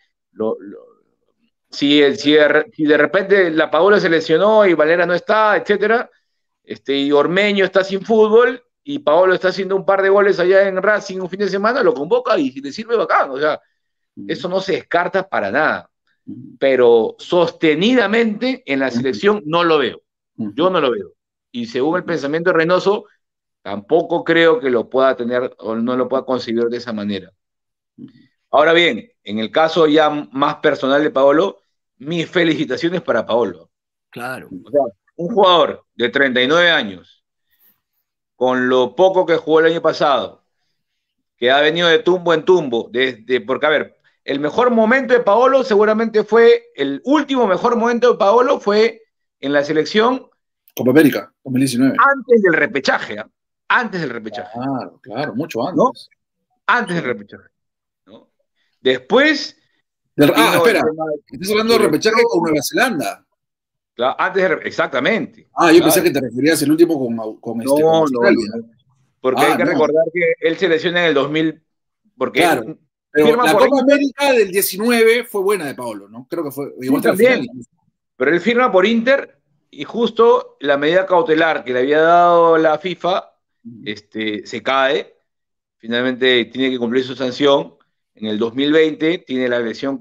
si de repente la Paola se lesionó y Valera no está, etcétera, y Ormeño está sin fútbol y Paolo está haciendo un par de goles allá en Racing un fin de semana, lo convoca y si le sirve, bacán. O sea, eso no se descarta para nada. Pero sostenidamente en la selección no lo veo. Yo no lo veo. Y según el pensamiento de Reynoso, tampoco creo que lo pueda tener o no lo pueda conseguir de esa manera. Ahora bien, en el caso ya más personal de Paolo, mis felicitaciones para Paolo. Claro. O sea, un jugador de 39 años, con lo poco que jugó el año pasado, que ha venido de tumbo en tumbo, porque a ver, el mejor momento de Paolo seguramente el último mejor momento de Paolo fue en la selección Copa América, 2019. Antes del repechaje, ¿eh? Antes del repechaje. Claro, mucho antes. ¿No? Antes del repechaje. ¿No? Después... espera, estás hablando del repechaje con Nueva Zelanda. Claro, exactamente. Yo pensé que te referías el último con Australia. Porque hay que recordar que él se lesiona en el 2000. Porque claro, pero la Copa América del 19 fue buena de Paolo, ¿no? Creo que fue igual que también. Pero él firma por Inter y justo la medida cautelar que le había dado la FIFA se cae. Finalmente tiene que cumplir su sanción. en el 2020, tiene la lesión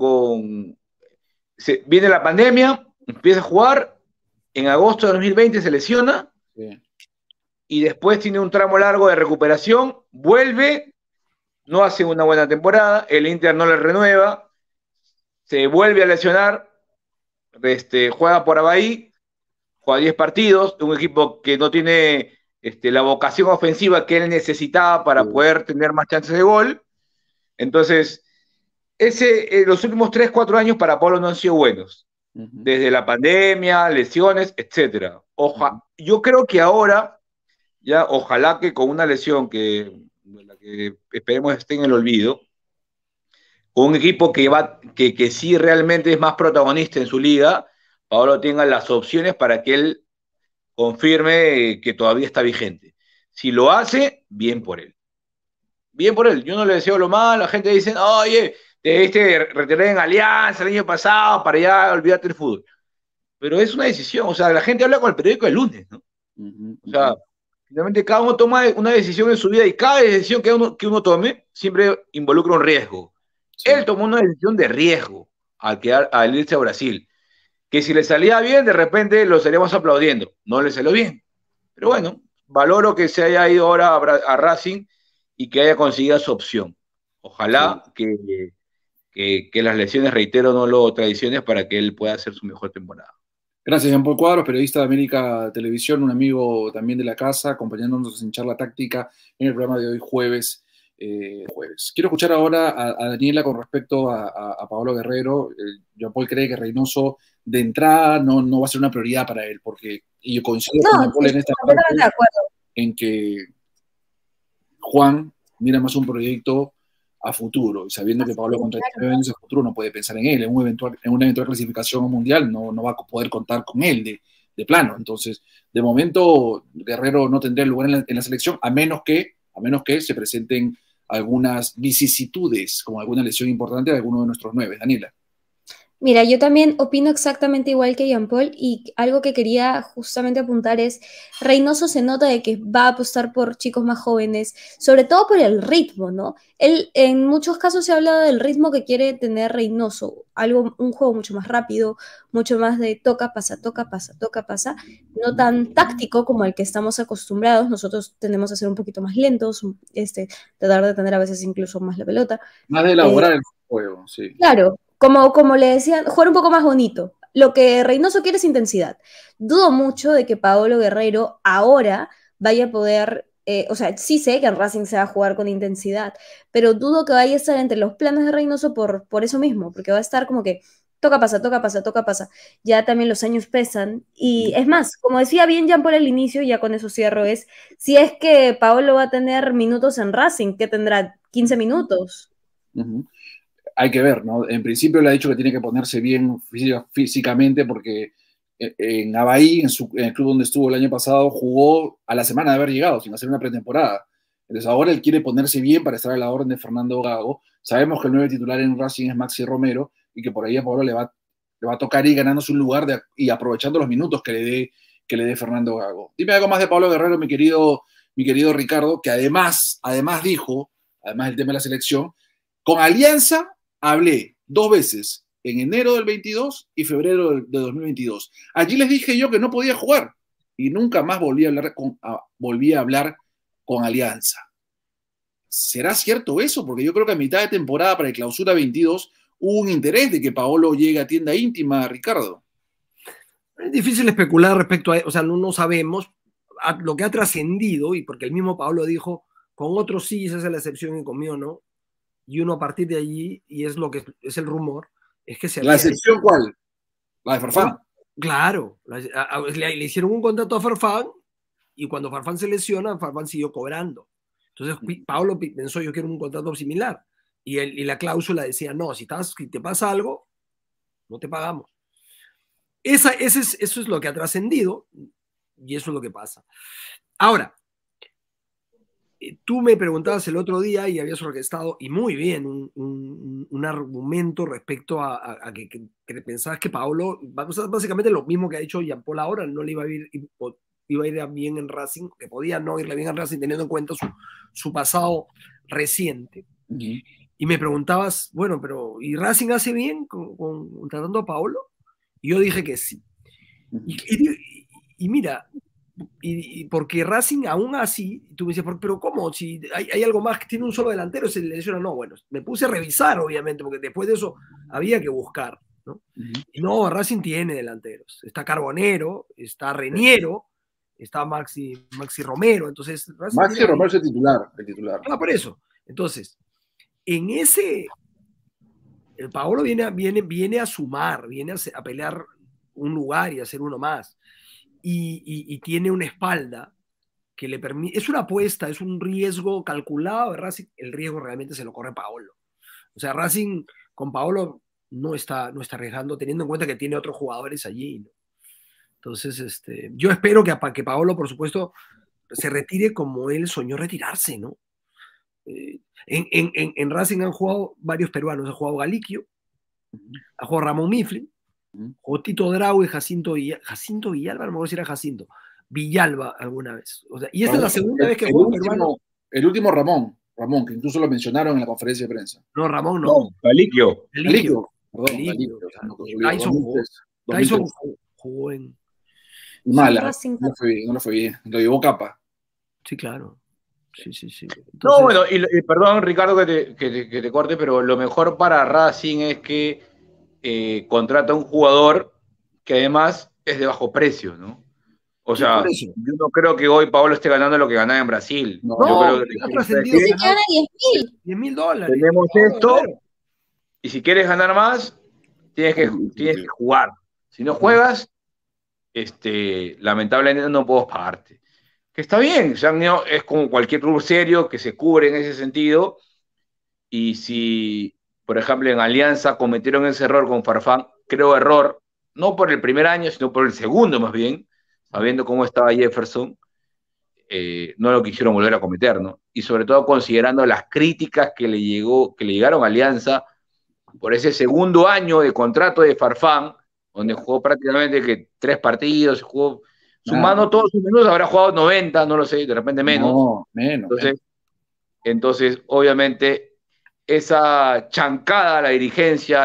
viene la pandemia, empieza a jugar, en agosto de 2020 se lesiona, sí, y después tiene un tramo largo de recuperación, vuelve, no hace una buena temporada, el Inter no le renueva, se vuelve a lesionar, juega por Avaí, juega 10 partidos, un equipo que no tiene la vocación ofensiva que él necesitaba para poder tener más chances de gol. Entonces, los últimos 3, 4 años para Pablo no han sido buenos. Desde la pandemia, lesiones, etc. Yo creo que ahora, ya ojalá que con una lesión que esperemos esté en el olvido, con un equipo que sí realmente es más protagonista en su liga, Pablo tenga las opciones para que él confirme que todavía está vigente. Si lo hace, bien por él. Bien por él. Yo no le deseo lo malo. La gente dice, oye, te retiré en Alianza el año pasado para ya olvidarte el fútbol. Pero es una decisión. O sea, la gente habla con el periódico el lunes, ¿no? O sea, finalmente cada uno toma una decisión en su vida y cada decisión que uno tome siempre involucra un riesgo. Sí. Él tomó una decisión de riesgo al irse a Brasil. Que si le salía bien, de repente lo estaríamos aplaudiendo. No le salió bien. Pero bueno, valoro que se haya ido ahora a Racing y que haya conseguido su opción. Ojalá sí, que las lesiones, reitero, no lo traiciones para que él pueda hacer su mejor temporada. Gracias, Jean Paul Cuadros, periodista de América Televisión, un amigo también de la casa, acompañándonos en Charla Táctica en el programa de hoy, jueves. Quiero escuchar ahora a Daniela con respecto a Paolo Guerrero. Jean Paul cree que Reynoso de entrada no va a ser una prioridad para él, porque y yo coincido con Jean Paul en esta parte, en que Juan mira más un proyecto a futuro, y sabiendo que Paolo con 39 años a futuro no puede pensar en él, en una eventual clasificación mundial no va a poder contar con él de plano. Entonces, de momento, Guerrero no tendría lugar en la selección, a menos que se presenten algunas vicisitudes, como alguna lesión importante de alguno de nuestros 9. Daniela. Mira, yo también opino exactamente igual que Jean Paul, y algo que quería justamente apuntar es, Reynoso se nota de que va a apostar por chicos más jóvenes, sobre todo por el ritmo, ¿no? Él, en muchos casos se ha hablado del ritmo que quiere tener Reynoso, un juego mucho más rápido, mucho más de toca, pasa, toca, pasa, toca, pasa, no tan táctico como el que estamos acostumbrados. Nosotros tendemos a ser un poquito más lentos, tratar de tener a veces incluso más la pelota. Más de elaborar el juego, sí. Claro. Como le decían, jugar un poco más bonito. Lo que Reynoso quiere es intensidad. Dudo mucho de que Paolo Guerrero ahora vaya a poder, o sea, sí sé que en Racing se va a jugar con intensidad, pero dudo que vaya a estar entre los planes de Reynoso por eso mismo, porque va a estar como que toca, pasa, toca, pasa, toca, pasa. Ya también los años pesan. Y es más, como decía bien Jean por el inicio, ya con eso cierro, si es que Paolo va a tener minutos en Racing, ¿qué tendrá? 15 minutos. Hay que ver, ¿no? En principio le ha dicho que tiene que ponerse bien físicamente porque en Avaí, en el club donde estuvo el año pasado, jugó a la semana de haber llegado, sin hacer una pretemporada. Entonces ahora él quiere ponerse bien para estar a la orden de Fernando Gago. Sabemos que el 9 titular en Racing es Maxi Romero y que por ahí a Pablo le va a tocar ir ganándose un lugar y aprovechando los minutos que le dé Fernando Gago. Dime algo más de Pablo Guerrero, mi querido Ricardo, que además dijo, además del tema de la selección, con Alianza hablé 2 veces, en enero del 22 y febrero de 2022. Allí les dije yo que no podía jugar y nunca más volví a hablar con Alianza. ¿Será cierto eso? Porque yo creo que a mitad de temporada para el Clausura 22 hubo un interés de que Paolo llegue a tienda íntima, Ricardo. Es difícil especular respecto a, o sea, no sabemos lo que ha trascendido, y porque el mismo Paolo dijo, con otros sí, esa es la excepción y conmigo no. Y uno a partir de allí, y es lo que es el rumor, es que se... ¿La excepción cuál? La de Farfán. Claro, le hicieron un contrato a Farfán, y cuando Farfán se lesiona, Farfán siguió cobrando. Entonces Paolo pensó, yo quiero un contrato similar. Y la cláusula decía, no, si te pasa algo, no te pagamos. Eso es lo que ha trascendido, y eso es lo que pasa. Ahora, tú me preguntabas el otro día y habías orquestado, y muy bien, un argumento respecto a que pensabas que Paolo, básicamente lo mismo que ha dicho Jean Paul ahora, no le iba a ir bien en Racing, que podía no irle bien en Racing teniendo en cuenta su pasado reciente. Y me preguntabas, bueno, pero ¿y Racing hace bien contratando a Paolo? Y yo dije que sí. Y mira, y porque Racing aún así, tú me dices, pero ¿cómo? Si hay algo más, que tiene un solo delantero, se le lesiona. No, bueno, me puse a revisar, obviamente, porque después de eso había que buscar, ¿no? Y no, Racing tiene delanteros. Está Carbonero, está Reniero, está Maxi Romero, entonces... Maxi Romero es el titular. Ah, por eso. Entonces, en ese... El Paolo viene a sumar, viene a pelear un lugar y a hacer uno más. Y tiene una espalda que le permite, es una apuesta, es un riesgo calculado de Racing, el riesgo realmente se lo corre Paolo. O sea, Racing con Paolo no está arriesgando, teniendo en cuenta que tiene otros jugadores allí, ¿no? Entonces, yo espero que Paolo, por supuesto, se retire como él soñó retirarse, ¿no? En Racing han jugado varios peruanos, ha jugado Galiquio, ha jugado Ramón Mifflin, jugó Tito Drau y Jacinto Villalba, no me acuerdo si era Jacinto, Villalba alguna vez. O sea, y esta es la segunda vez que juega peruano. El último Ramón, que incluso lo mencionaron en la conferencia de prensa. No, Ramón no. Galiquio. Tyson jugó en... Mala, no le fue bien, lo llevó Capa. Sí, claro. Sí. Entonces... No, bueno, y perdón, Ricardo, que te corte, pero lo mejor para Racing es que contrata a un jugador que además es de bajo precio, ¿no? O sea, yo no creo que hoy Paolo esté ganando lo que ganaba en Brasil. No, yo creo que ha trascendido. Sí, gana $10,000. Tenemos esto, y si quieres ganar más, tienes que jugar. Si no juegas, lamentablemente no puedo pagarte. Que está bien, es como cualquier club serio que se cubre en ese sentido, y si, por ejemplo, en Alianza cometieron ese error con Farfán, creo error, no por el primer año, sino por el segundo más bien, sabiendo cómo estaba Jefferson, no lo quisieron volver a cometer, ¿no? Y sobre todo considerando las críticas que le llegaron a Alianza por ese segundo año de contrato de Farfán, donde jugó prácticamente que 3 partidos, jugó, sumando todos sus minutos, habrá jugado 90, no lo sé, de repente menos. No, menos. Entonces, obviamente, esa chancada a la dirigencia,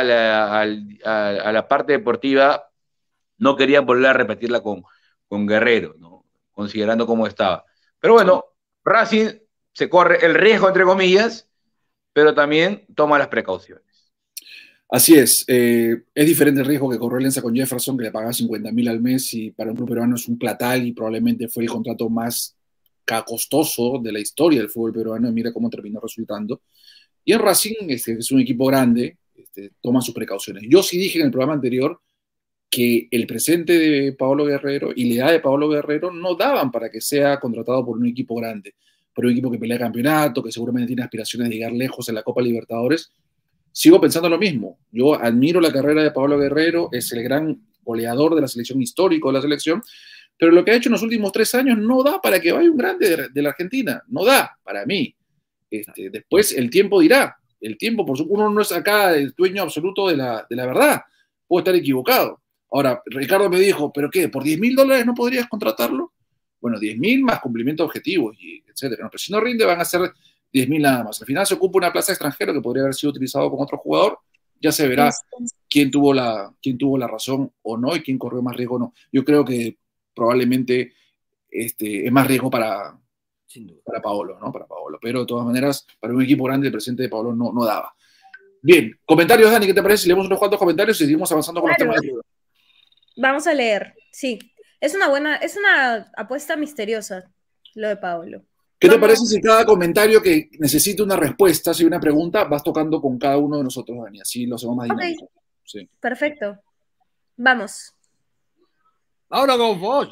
a la parte deportiva, no querían volver a repetirla con Guerrero, ¿no? Considerando cómo estaba. Pero bueno, Racing se corre el riesgo, entre comillas, pero también toma las precauciones. Así es diferente el riesgo que corrió Alianza con Jefferson, que le pagaba 50.000 al mes, y para un club peruano es un platal y probablemente fue el contrato más costoso de la historia del fútbol peruano, y mira cómo terminó resultando. Y en Racing es un equipo grande, toma sus precauciones. Yo sí dije en el programa anterior que el presente de Paolo Guerrero y la edad de Paolo Guerrero no daban para que sea contratado por un equipo grande, por un equipo que pelea campeonato, que seguramente tiene aspiraciones de llegar lejos en la Copa Libertadores. Sigo pensando lo mismo. Yo admiro la carrera de Paolo Guerrero, es el gran goleador de la selección, histórico de la selección, pero lo que ha hecho en los últimos 3 años no da para que vaya un grande de la Argentina, no da para mí. Después el tiempo dirá, el tiempo, por supuesto, uno no es acá el dueño absoluto de la verdad, puedo estar equivocado. Ahora, Ricardo me dijo, ¿pero qué? ¿Por $10.000 no podrías contratarlo? Bueno, 10.000 más cumplimiento de objetivos, etcétera. No, pero si no rinde van a ser 10.000 nada más. Al final se ocupa una plaza extranjera que podría haber sido utilizado con otro jugador. Ya se verá quién tuvo la razón o no y quién corrió más riesgo o no. Yo creo que probablemente es más riesgo para Paolo, ¿no? Para Paolo. Pero de todas maneras, para un equipo grande, el presente de Paolo no daba. Bien, comentarios, Dani, ¿qué te parece? Leemos unos cuantos comentarios y seguimos avanzando con los temas de Liga. Vamos a leer, sí. Es una apuesta misteriosa lo de Paolo. ¿Qué te parece si cada comentario que necesite una respuesta, si una pregunta, vas tocando con cada uno de nosotros, Dani? Así lo hacemos más dinámico. Okay. Sí. Perfecto. Vamos. Ahora con vos.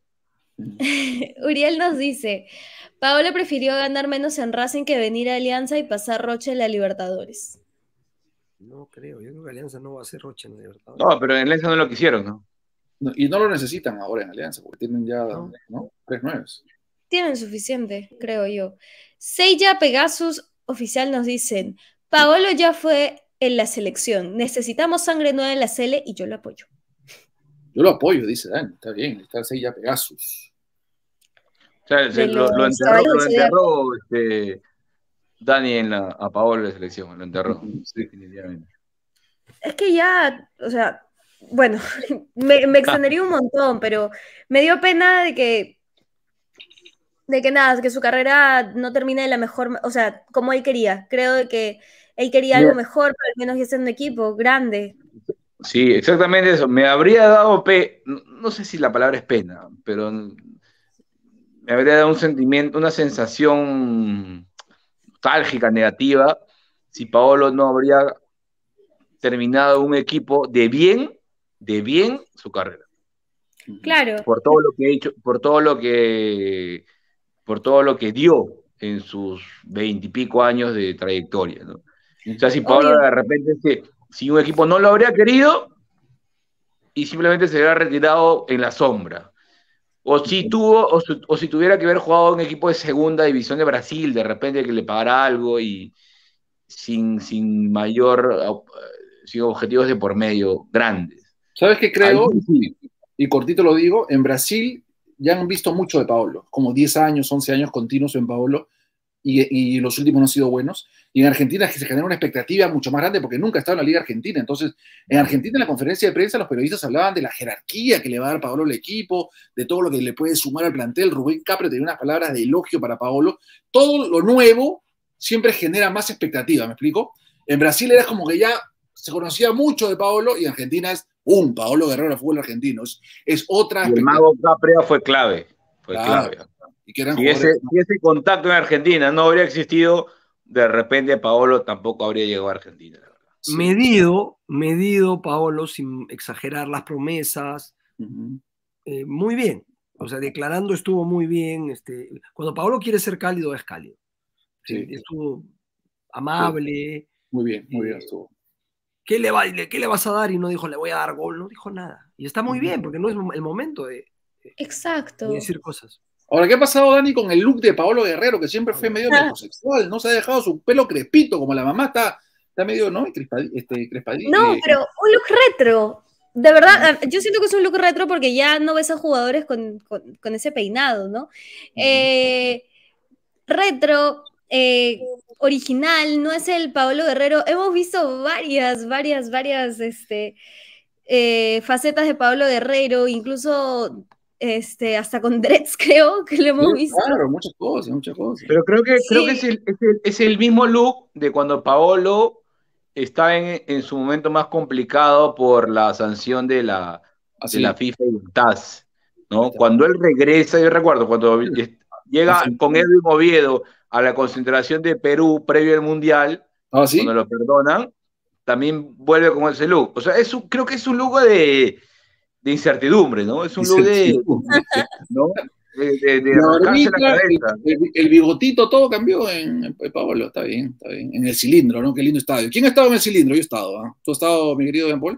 Uriel nos dice, Paolo prefirió ganar menos en Racing que venir a Alianza y pasar Roche en la Libertadores. No creo, yo creo que Alianza no va a hacer Roche en la Libertadores. No, pero en Alianza no lo quisieron, ¿no? Y no lo necesitan ahora en Alianza, porque tienen ya 3 nueves. Tienen suficiente, creo yo. Seiya Pegasus Oficial nos dicen, Paolo ya fue en la selección, necesitamos sangre nueva en la Sele y yo lo apoyo. Yo lo apoyo, dice Dan, está bien, está Seiya Pegasus. O sea, lo enterró Dani a Paolo de selección, lo enterró. Sí, definitivamente. Es que ya, o sea, bueno, me extendería un montón, pero me dio pena de que nada, que su carrera no termine de la mejor, o sea, como él quería. Creo de que él quería algo mejor, pero al menos ya está en un equipo grande. Sí, exactamente eso. Me habría dado no sé si la palabra es pena, pero me habría dado un sentimiento, una sensación nostálgica, negativa, si Paolo no habría terminado un equipo de bien su carrera. Claro. Por todo lo que he hecho, por todo lo que dio en sus 20 y pico años de trayectoria, ¿no? O sea, si Paolo Obvio. de repente, si un equipo no lo habría querido y simplemente se hubiera retirado en la sombra. O si tuviera que haber jugado en un equipo de segunda división de Brasil, de repente que le pagara algo y sin objetivos de por medio grandes. ¿Sabes qué Ahí creo? sí. Y cortito lo digo, en Brasil ya han visto mucho de Paolo, como 10 años, 11 años continuos en Paolo, y los últimos no han sido buenos. Y en Argentina se genera una expectativa mucho más grande porque nunca ha estado en la Liga Argentina. Entonces, en Argentina, en la conferencia de prensa, los periodistas hablaban de la jerarquía que le va a dar Paolo al equipo, de todo lo que le puede sumar al plantel. Rubén Capri tenía unas palabras de elogio para Paolo. Todo lo nuevo siempre genera más expectativa, ¿me explico? En Brasil era como que ya se conocía mucho de Paolo y en Argentina es Paolo Guerrero del fútbol argentino. Es otra Y el Mago Capria fue clave. Claro. Y que eran si ese contacto en Argentina no habría existido, de repente Paolo tampoco habría llegado a Argentina. La verdad. Sí. Medido Paolo, sin exagerar las promesas. Muy bien. O sea, declarando estuvo muy bien. Cuando Paolo quiere ser cálido, es cálido. Sí. Estuvo amable. Sí. Muy bien estuvo. ¿Qué le vas a dar? Y no dijo, le voy a dar gol, no dijo nada. Y está muy bien, porque no es el momento de decir cosas. Ahora, ¿qué ha pasado, Dani, con el look de Paolo Guerrero, que siempre fue medio metrosexual? No se ha dejado su pelo crespito, como la mamá está medio, ¿no? Crespadito. No, pero un look retro. De verdad, yo siento que es un look retro porque ya no ves a jugadores con ese peinado, ¿no? Retro, original, no es el Paolo Guerrero. Hemos visto varias facetas de Paolo Guerrero, incluso hasta con dreads, creo que lo hemos visto. Claro, muchas cosas. Pero creo que es el mismo look de cuando Paolo está en su momento más complicado por la sanción de la FIFA y el TAS, ¿no? Cuando él regresa, yo recuerdo, cuando llega con Edwin Oviedo a la concentración de Perú previo al Mundial, cuando lo perdonan, también vuelve con ese look. O sea, creo que es un look de incertidumbre, ¿no? Es un look ¿no? de arrancarse la cabeza. El bigotito, todo cambió en Paolo, está bien. En el cilindro, ¿no? Qué lindo estadio. ¿Quién ha estado en el cilindro? Yo he estado, ¿eh? ¿Tú has estado, mi querido Jean Paul?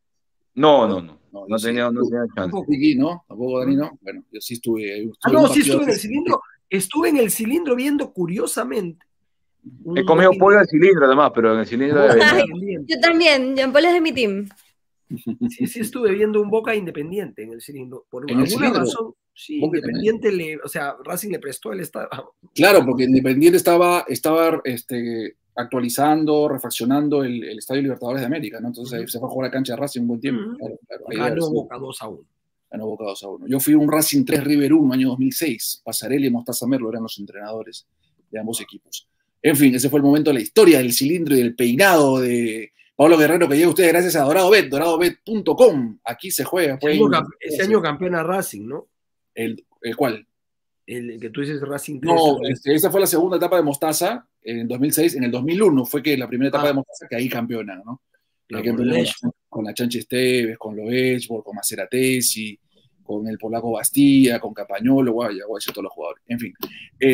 No tenía chance. Tampoco, ¿no? Tampoco, Dani, ¿no? Bueno, yo sí estuve. Sí estuve en el cilindro. Estuve en el cilindro viendo, curiosamente. He comido pollo al cilindro, además, pero en el cilindro yo también, Jean Paul es de mi team. Sí estuve viendo un Boca Independiente en el cilindro. Por alguna razón, sí, Independiente Racing le prestó el estadio. Claro, porque Independiente estaba actualizando, refaccionando el Estadio Libertadores de América, ¿no? Entonces se fue a jugar a la cancha de Racing un buen tiempo. Ganó Boca 2-1. Ganó Boca 2-1. Yo fui un Racing 3 River 1, año 2006. Pasarelli y Mostaza Merlo eran los entrenadores de ambos equipos. En fin, ese fue el momento de la historia del cilindro y del peinado de Paolo Guerrero, que llega a ustedes gracias a DoradoBet, doradobet.com. Aquí se juega. Ese año campeona Racing, ¿no? ¿El cuál? El que tú dices Racing 3. No, esa fue la segunda etapa de Mostaza en 2006. En el 2001 fue que la primera etapa de Mostaza, que ahí campeona, ¿no? Con la Chanchi Esteves, con Loechbol, con Maceratesi, con el polaco Bastía, con Capañolo, guay, todos los jugadores. En fin.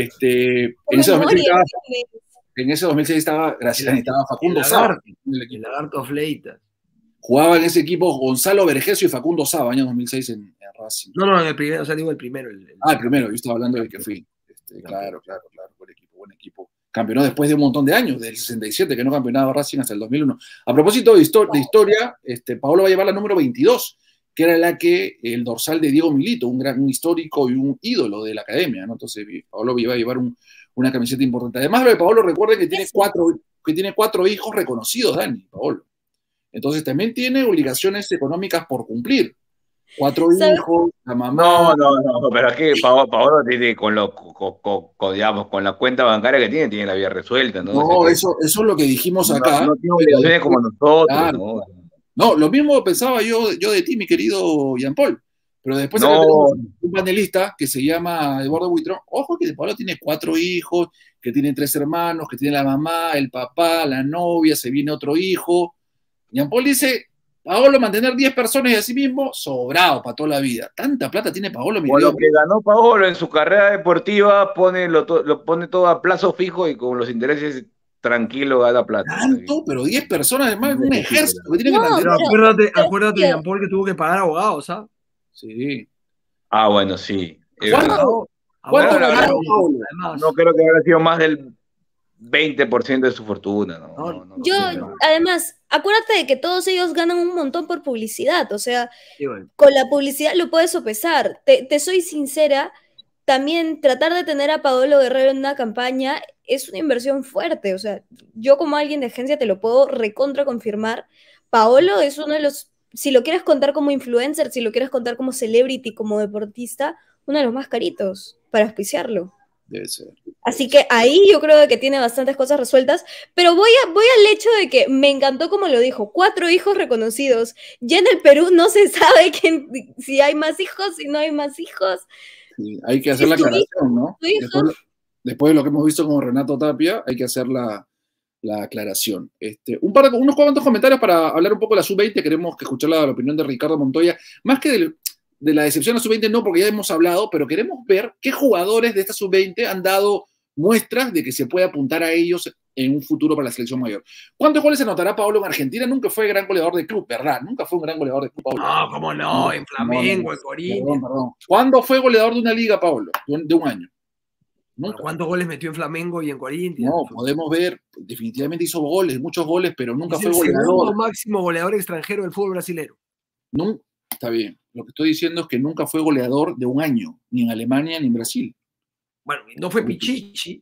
En ese 2006 estaba Facundo Saba. El Lagarto Fleitas. Jugaba en ese equipo Gonzalo Vergesio y Facundo Saba, año 2006 en Racing. No, en el primero, o sea, digo el primero. El primero, yo estaba hablando del que fui. Claro, buen equipo. Campeonó después de un montón de años, del 67, que no campeonaba Racing hasta el 2001. A propósito de historia, Paolo va a llevar la número 22, que era el dorsal de Diego Milito, un histórico y un ídolo de la academia, ¿no? Entonces, Paolo iba a llevar un una camiseta importante. Además, lo de Paolo, recuerden que tiene cuatro hijos reconocidos, Dani, Paolo. Entonces también tiene obligaciones económicas por cumplir. 4 hijos, la mamá. No, pero es que Paolo tiene digamos, con la cuenta bancaria que tiene la vida resuelta, ¿no? No, eso es lo que dijimos acá. No tiene obligaciones como nosotros, claro. No, lo mismo pensaba yo de ti, mi querido Jean Paul. Pero después acá No. tenemos un panelista que se llama Eduardo Buitrón. Ojo que Paolo tiene 4 hijos, que tiene 3 hermanos, que tiene la mamá, el papá, la novia, se viene otro hijo. Jean Paul dice, Paolo mantener 10 personas y así mismo, sobrado para toda la vida. Tanta plata tiene Paolo, mi Con querido. lo que ganó Paolo en su carrera deportiva, lo pone todo a plazo fijo y con los intereses tranquilos gana plata. Tanto, pero 10 personas, además, un ejército que tiene que No, mantener. Pero acuérdate, Jean Paul, que tuvo que pagar abogados, ¿sabes? Sí. Ah, bueno, sí. ¿Cuánto ganó Paolo? No creo que haya sido más del 20% de su fortuna. Además, acuérdate de que todos ellos ganan un montón por publicidad, o sea, Sí, bueno. con la publicidad lo puedes sopesar. Te soy sincera, también tratar de tener a Paolo Guerrero en una campaña es una inversión fuerte, o sea, yo como alguien de agencia te lo puedo recontra confirmar. Paolo es uno de los, si lo quieres contar como influencer, si lo quieres contar como celebrity, como deportista, uno de los más caritos para auspiciarlo. Debe ser. Así que ahí yo creo que tiene bastantes cosas resueltas, pero voy al hecho de que me encantó como lo dijo, 4 hijos reconocidos. Ya en el Perú no se sabe si hay más hijos, si no hay más hijos. Sí, hay que hacer la aclaración, ¿no? Después de lo que hemos visto con Renato Tapia, hay que hacer la aclaración. Unos cuantos comentarios para hablar un poco de la sub-20. Queremos escuchar la opinión de Ricardo Montoya. Más que de la decepción de la sub-20, no, porque ya hemos hablado, pero queremos ver qué jugadores de esta sub-20 han dado muestras de que se puede apuntar a ellos en un futuro para la selección mayor. ¿Cuántos goles anotará Paolo en Argentina? Nunca fue gran goleador de club, ¿verdad? Nunca fue un gran goleador de club, Paolo. No, cómo no, en Flamengo, en Corinthians. Perdón. ¿Cuándo fue goleador de una liga, Paolo? De un año. Nunca. ¿Cuántos goles metió en Flamengo y en Corinthians? No, podemos ver, definitivamente hizo goles, muchos goles, pero nunca fue goleador. Es el segundo máximo goleador extranjero del fútbol brasileño. No, está bien. Lo que estoy diciendo es que nunca fue goleador de un año, ni en Alemania ni en Brasil. Bueno, no fue Pichichi.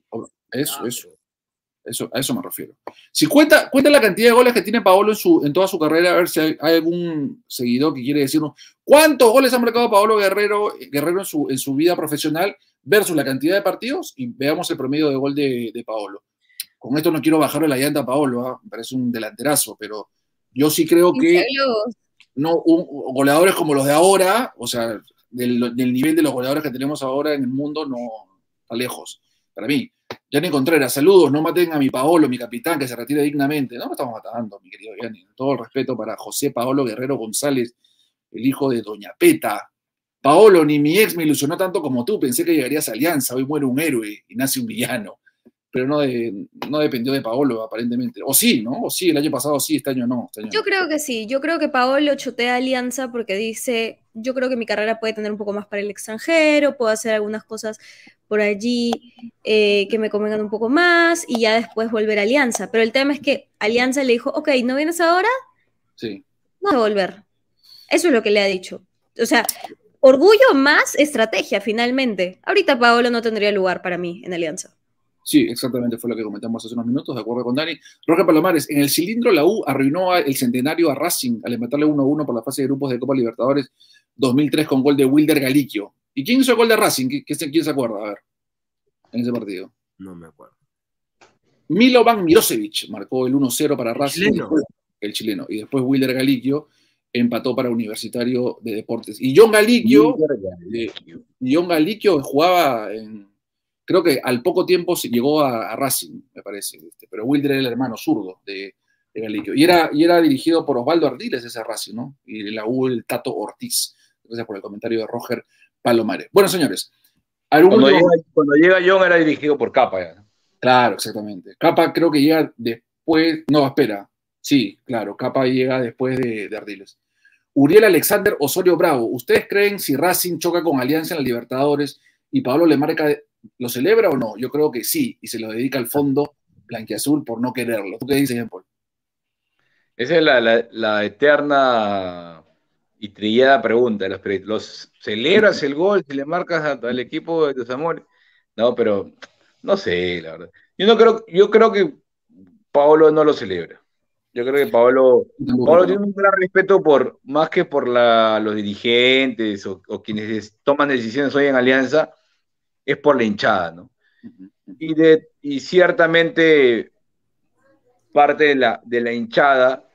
A eso me refiero. Si cuenta la cantidad de goles que tiene Paolo en toda su carrera, a ver si hay algún seguidor que quiere decirnos cuántos goles ha marcado Paolo Guerrero en su vida profesional versus la cantidad de partidos, y veamos el promedio de gol de Paolo. Con esto no quiero bajarle la llanta a Paolo, me parece un delanterazo, pero yo sí creo que goleadores como los de ahora, o sea, del nivel de los goleadores que tenemos ahora en el mundo, no está lejos, para mí. Yanni Contreras, saludos, no maten a mi Paolo, mi capitán, que se retire dignamente. No me estamos matando, mi querido Yanni. Todo el respeto para José Paolo Guerrero González, el hijo de Doña Peta. Paolo, ni mi ex me ilusionó tanto como tú. Pensé que llegarías a Alianza. Hoy muere un héroe y nace un villano. Pero no dependió de Paolo, aparentemente. O sí, ¿no? O sí, el año pasado sí, este año no. Yo creo que sí. Yo creo que Paolo chotea a Alianza porque dice, yo creo que mi carrera puede tener un poco más para el extranjero, puedo hacer algunas cosas por allí que me convengan un poco más y ya después volver a Alianza. Pero el tema es que Alianza le dijo, ok, ¿no vienes ahora? Sí. No vas a volver. Eso es lo que le ha dicho. O sea, orgullo más estrategia, finalmente. Ahorita Paolo no tendría lugar para mí en Alianza. Sí, exactamente, fue lo que comentamos hace unos minutos, de acuerdo con Dani. Roger Palomares, en el cilindro la U arruinó el centenario a Racing al empatarle 1-1 por la fase de grupos de Copa Libertadores 2003 con gol de Wilder Galiquio. ¿Y quién hizo el gol de Racing? ¿Quién se acuerda? A ver, en ese partido. No me acuerdo. Milovan Mirosevic marcó el 1-0 para Racing. El chileno. Y después Wilder Galiquio empató para Universitario de Deportes. Y John Galiquio jugaba en... Creo que al poco tiempo se llegó a Racing, me parece. Pero Wilder era el hermano zurdo de Galiquio. Y era dirigido por Osvaldo Ardiles ese Racing, ¿no? Y la U el Tato Ortiz. Gracias por el comentario de Roger Palomares. Bueno, señores. Cuando llega John era dirigido por Capa. Ya. Claro, exactamente. Capa creo que llega después... No, espera. Sí, claro. Capa llega después de Ardiles. Uriel Alexander Osorio Bravo. ¿Ustedes creen si Racing choca con Alianza en la Libertadores y Paolo le marca... ¿Lo celebra o no? Yo creo que sí, y se lo dedica al fondo blanquiazul por no quererlo. ¿Tú qué dices, Jean Paul? Esa es la eterna y trillada pregunta. ¿Los celebras el gol si le marcas al equipo de tus amores? No, pero no sé, la verdad. Yo creo que Paolo no lo celebra. Yo creo que Paolo tiene un gran respeto más que por los dirigentes o quienes toman decisiones hoy en Alianza, es por la hinchada, ¿no? Y ciertamente parte de la hinchada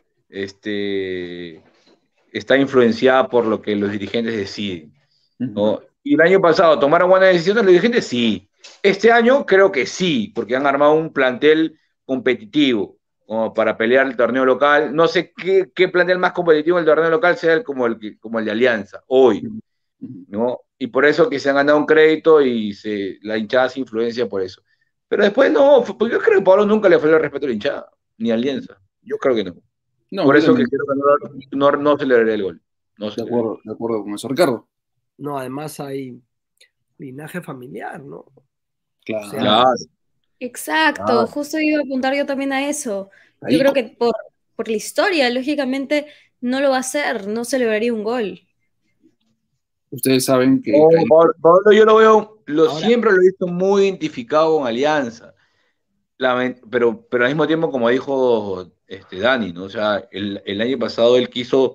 está influenciada por lo que los dirigentes deciden, ¿no? Y el año pasado, ¿tomaron buenas decisiones los dirigentes? Sí. Este año creo que sí, porque han armado un plantel competitivo como para pelear el torneo local. No sé qué plantel más competitivo del torneo local sea como el de Alianza, hoy, ¿no? Y por eso que se han ganado un crédito y la hinchada se influencia por eso. Pero después no, porque yo creo que Pablo nunca le faltó el respeto a la hinchada, ni a Alianza. Yo creo que no. No, por eso también. que creo que no celebraré el gol. De acuerdo con eso, Ricardo. No, además hay linaje familiar, ¿no? Claro. O sea, Claro. Exacto, justo iba a apuntar yo también a eso. Yo creo que por la historia, lógicamente, no lo va a hacer, no celebraría un gol. Ustedes saben que... Pablo yo lo veo, siempre lo he visto muy identificado con Alianza. Pero al mismo tiempo, como dijo Dani, ¿no? O sea, el año pasado él quiso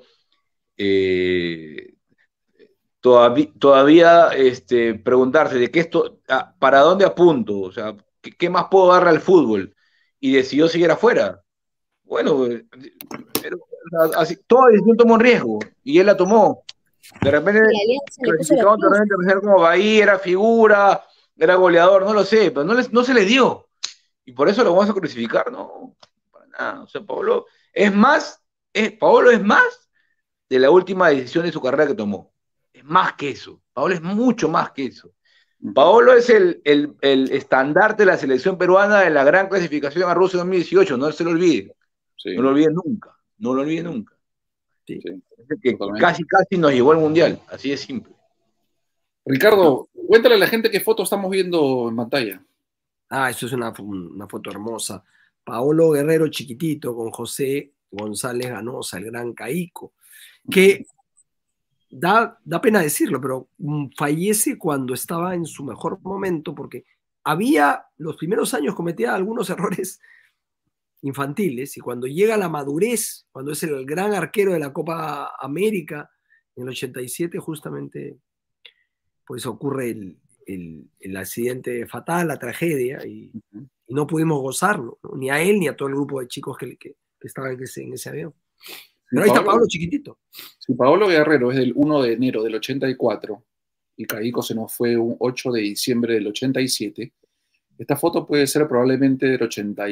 todavía preguntarse de para dónde apunto, o sea, ¿qué más puedo darle al fútbol? Y decidió seguir afuera. Bueno, pero, así, toda decisión tomó un riesgo y él la tomó. De repente, clasificaba un torneo internacional como Bahía, era figura, era goleador, no lo sé, pero no se le dio. Y por eso lo vamos a crucificar, no, para nada. O sea, Paolo es más de la última decisión de su carrera que tomó. Es más que eso. Paolo es mucho más que eso. Paolo es el estandarte de la selección peruana de la gran clasificación a Rusia 2018, no se lo olvide. Sí. No lo olvide nunca. No lo olvide nunca. Sí. Que casi nos llevó al Mundial. Así de simple. Ricardo, cuéntale a la gente qué foto estamos viendo en pantalla. Eso es una foto hermosa. Paolo Guerrero chiquitito con José González Ganosa, el gran Caico, que da pena decirlo, pero fallece cuando estaba en su mejor momento, porque los primeros años cometía algunos errores infantiles, y cuando llega a la madurez, cuando es el gran arquero de la Copa América, en el 87 justamente, pues ocurre el accidente fatal, la tragedia, y no pudimos gozarlo, ¿no? Ni a él ni a todo el grupo de chicos que estaban en ese avión. Pero ahí está Pablo chiquitito. Sí, Paolo Guerrero es del 1 de enero del 84 y Caico se nos fue un 8 de diciembre del 87. Esta foto puede ser probablemente del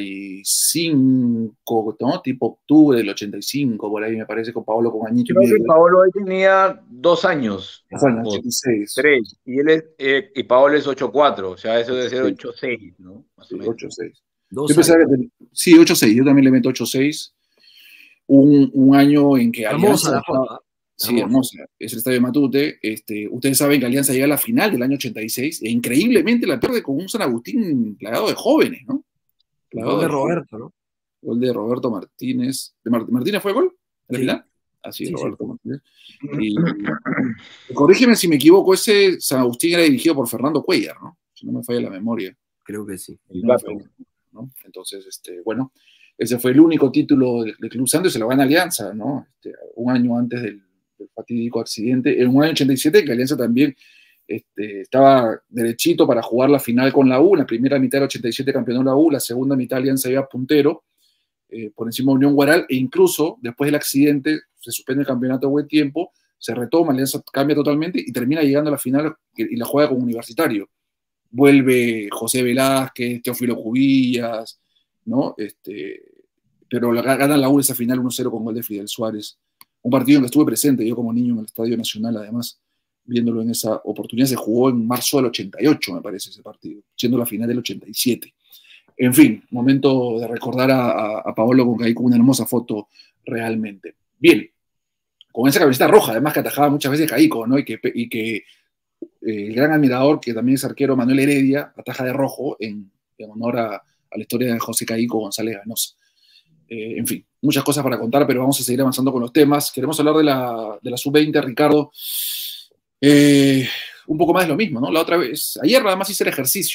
85, ¿no? Tipo octubre del 85, por ahí me parece, con Paolo con añito y medio. Paolo hoy tenía 2 años. 86. 3. Y Paolo es 8-4, o sea, eso debe ser 8-6, ¿no? Más o menos. 8-6. Sí, 8-6, yo también le meto 8-6. Un año en que Alianza... Sí, hermosa. Es el estadio de Matute. Ustedes saben que Alianza llega a la final del año 86 e increíblemente la pierde con un San Agustín plagado de jóvenes, ¿no? Gol de Roberto, ¿no? Gol de Roberto Martínez. ¿Martínez fue gol? ¿En la final? Así, Roberto Martínez. Y corrígeme si me equivoco, ese San Agustín era dirigido por Fernando Cuellar, ¿no? Si no me falla la memoria. Creo que sí. ¿No? Entonces, bueno, ese fue el único título del Club Santos y se lo gana Alianza, ¿no? Un año antes del fatídico accidente, en un año 87 que Alianza también estaba derechito para jugar la final con la U, la primera mitad del 87 campeonó la U, la segunda mitad Alianza iba puntero, por encima de Unión Guaral, e incluso después del accidente se suspende el campeonato a buen tiempo, se retoma, Alianza cambia totalmente y termina llegando a la final y la juega con Universitario. Vuelve José Velázquez, Teófilo Cubillas, ¿no? Pero gana la U esa final 1-0 con gol de Fidel Suárez. Un partido en que estuve presente, yo como niño en el Estadio Nacional, además, viéndolo en esa oportunidad. Se jugó en marzo del 88, me parece, ese partido, siendo la final del 87. En fin, momento de recordar a Paolo con Caico, una hermosa foto realmente. Bien, con esa camiseta roja, además que atajaba muchas veces Caico, ¿no? Y que el gran admirador, que también es arquero, Manuel Heredia, ataja de rojo en honor a la historia de José Caico González Ganosa. En fin, muchas cosas para contar, pero vamos a seguir avanzando con los temas. Queremos hablar de la sub-20, Ricardo. Un poco más de lo mismo, ¿no? La otra vez, ayer nada más hice el ejercicio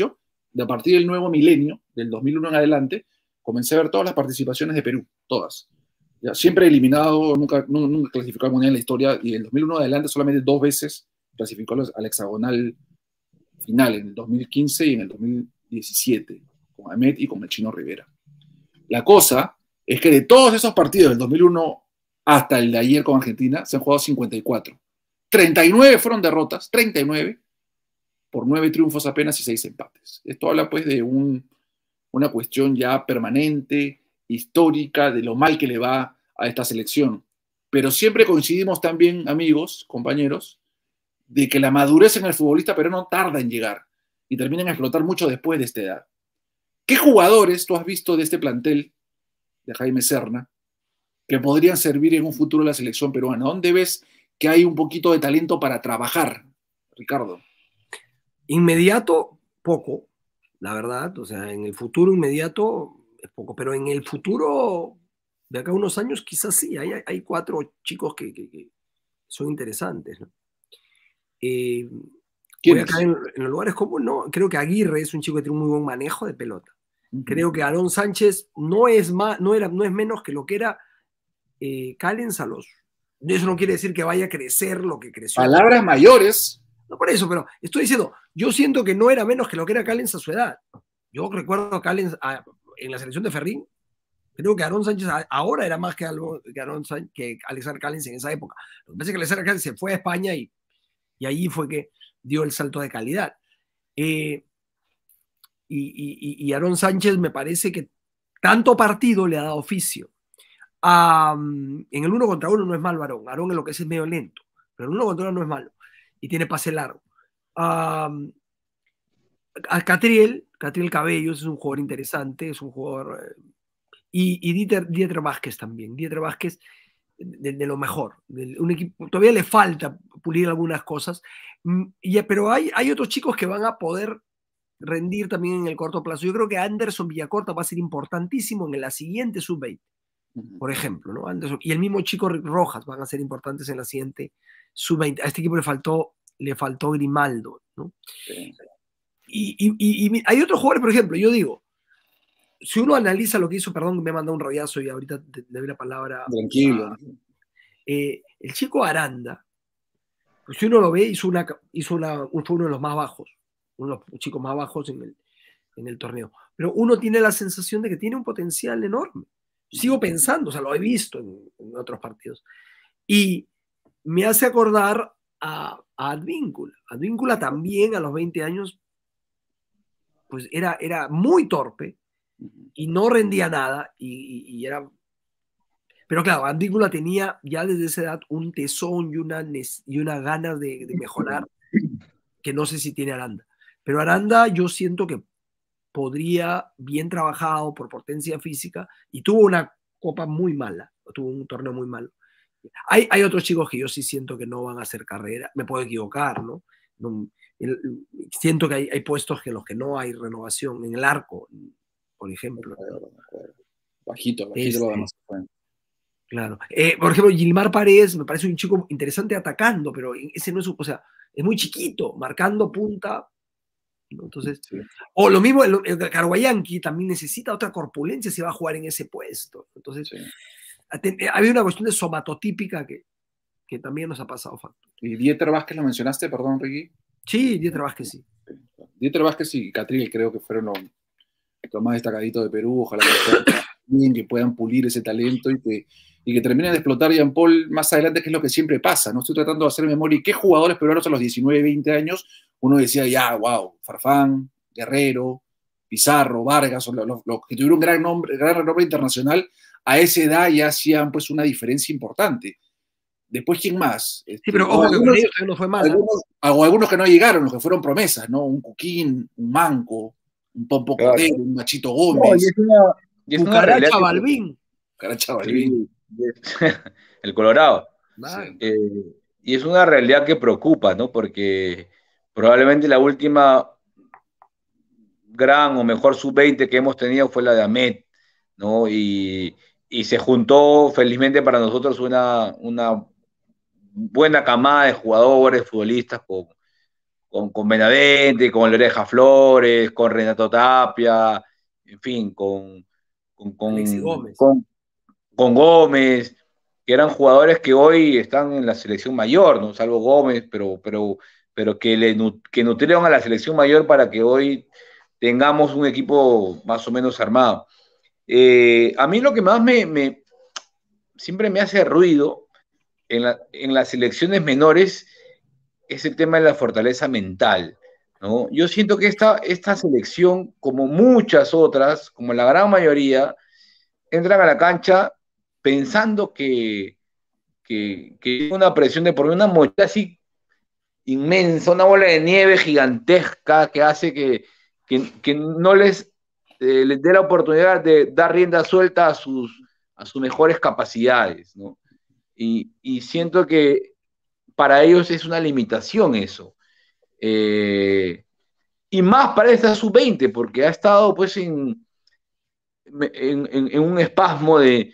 de a partir del nuevo milenio, del 2001 en adelante, comencé a ver todas las participaciones de Perú, todas. Ya, siempre eliminado, nunca clasificado al mundial en la historia, y en el 2001 en adelante solamente 2 veces clasificó al hexagonal final, en el 2015 y en el 2017, con Ahmed y con el Chino Rivera. La cosa es que de todos esos partidos del 2001 hasta el de ayer con Argentina, se han jugado 54. 39 fueron derrotas, 39, por 9 triunfos apenas y 6 empates. Esto habla pues de una cuestión ya permanente, histórica, de lo mal que le va a esta selección. Pero siempre coincidimos también, amigos, compañeros, de que la madurez en el futbolista peruano tarda en llegar y terminan a explotar mucho después de esta edad. ¿Qué jugadores tú has visto de este plantel de Jaime Serna que podrían servir en un futuro a la selección peruana? ¿Dónde ves que hay un poquito de talento para trabajar, Ricardo? Inmediato, poco, la verdad. O sea, en el futuro inmediato es poco, pero en el futuro, de acá a unos años, quizás sí. Hay 4 chicos que son interesantes, ¿no? Acá en los lugares como no, creo que Aguirre es un chico que tiene un muy buen manejo de pelota. Creo que Aarón Sánchez no es menos que lo que era Callens a los. Eso no quiere decir que vaya a crecer lo que creció. Palabras mayores. No por eso, pero estoy diciendo, yo siento que no era menos que lo que era Callens a su edad. Yo recuerdo a Callens en la selección de Ferrín. Creo que Aarón Sánchez ahora era más que Alexander Callens en esa época. Lo que pasa es que Alexander Callens se fue a España y allí fue que dio el salto de calidad. Y Aarón Sánchez me parece que tanto partido le ha dado oficio. En el 1 contra 1 no es malo Aarón. Aarón en lo que es medio lento, pero en el 1 contra 1 no es malo. Y tiene pase largo. A Catriel Cabellos es un jugador interesante, es un jugador... y Dieter Vázquez también. Dieter Vázquez de lo mejor. Un equipo, todavía le falta pulir algunas cosas, pero hay otros chicos que van a poder rendir también en el corto plazo. Yo creo que Anderson Villacorta va a ser importantísimo en la siguiente sub-20, por ejemplo, ¿no? Anderson, y el mismo Chico Rojas van a ser importantes en la siguiente sub-20. A este equipo le faltó Grimaldo, ¿no? Sí. Y hay otros jugadores, por ejemplo, yo digo, si uno analiza lo que hizo, perdón, me ha mandado un rollazo y ahorita le doy la palabra. Tranquilo. El chico Aranda, pues si uno lo ve, fue uno de los más bajos, uno de los chicos más bajos en el torneo. Pero uno tiene la sensación de que tiene un potencial enorme. Sigo pensando, o sea, lo he visto en otros partidos. Y me hace acordar a Advíncula. Advíncula también a los 20 años, pues era muy torpe y no rendía nada y era... Pero claro, Advíncula tenía ya desde esa edad un tesón y una ganas de mejorar que no sé si tiene Aranda. Pero Aranda yo siento que podría, bien trabajado por potencia física, y tuvo una copa muy mala, tuvo un torneo muy malo. Hay otros chicos que yo sí siento que no van a hacer carrera, me puedo equivocar, ¿no? Siento que hay puestos en los que no hay renovación, en el arco, por ejemplo. Bajito lo demás. Claro. Por ejemplo, Gilmar Paredes me parece un chico interesante atacando, pero ese no es, o sea, es muy chiquito, marcando punta, ¿no? Entonces, sí. O lo mismo, el Caruayanqui también necesita otra corpulencia si va a jugar en ese puesto. Entonces, sí. Había una cuestión de somatotípica que también nos ha pasado factura. ¿Y Dieter Vázquez lo mencionaste, perdón, Ricky? Sí, Dieter Vázquez sí. Dieter Vázquez y Catriel creo que fueron los más destacaditos de Perú. Ojalá que puedan pulir ese talento y que terminen de explotar Jean Paul más adelante, que es lo que siempre pasa, ¿no? Estoy tratando de hacer memoria. ¿Y qué jugadores peruanos a los 19, 20 años uno decía, ya, wow, Farfán, Guerrero, Pizarro, Vargas, los que tuvieron gran renombre internacional, a esa edad ya hacían pues una diferencia importante? Después, ¿quién más? Sí, pero ojo que con ellos no fue mal. Algunos que no llegaron, los que fueron promesas, ¿no? Un Cuquín, un Manco, un Pompo Cordero, un Machito Gómez. No, un Caracha Balbín. Caracha Balbín. Sí, el Colorado. Sí. Y es una realidad que preocupa, ¿no? Porque probablemente la última gran o mejor sub-20 que hemos tenido fue la de Ahmed, ¿no? Y se juntó, felizmente para nosotros, una buena camada de jugadores, futbolistas con Benavente, con Loreja Flores, con Renato Tapia, en fin, Alexis Gómez. Con Gómez, que eran jugadores que hoy están en la selección mayor, ¿no? Salvo Gómez, pero que nutrieron a la selección mayor para que hoy tengamos un equipo más o menos armado. A mí lo que más siempre me hace ruido en las selecciones menores es el tema de la fortaleza mental, ¿no? Yo siento que esta selección, como muchas otras, como la gran mayoría, entran a la cancha pensando que una presión de por una mochila así inmensa, una bola de nieve gigantesca que hace que no les dé la oportunidad de dar rienda suelta a sus mejores capacidades, ¿no? Y siento que para ellos es una limitación eso. Y más para esta sub-20, porque ha estado pues en un espasmo de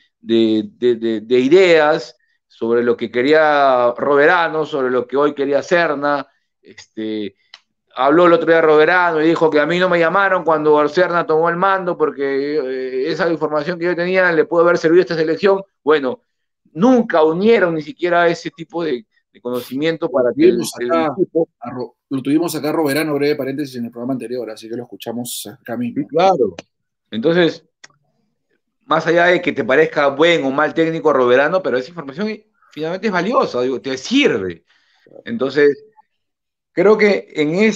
ideas sobre lo que quería Roberano, sobre lo que hoy quería Serna. Habló el otro día Roberano y dijo que a mí no me llamaron cuando Serna tomó el mando porque esa información que yo tenía le pudo haber servido a esta selección. Bueno, nunca unieron ni siquiera ese tipo de conocimiento para que el equipo... Lo tuvimos acá Roberano, breve paréntesis, en el programa anterior, así que lo escuchamos acá mismo. Sí, claro. Entonces, más allá de que te parezca buen o mal técnico Roberano, pero esa información finalmente es valiosa, digo, te sirve. Entonces, creo que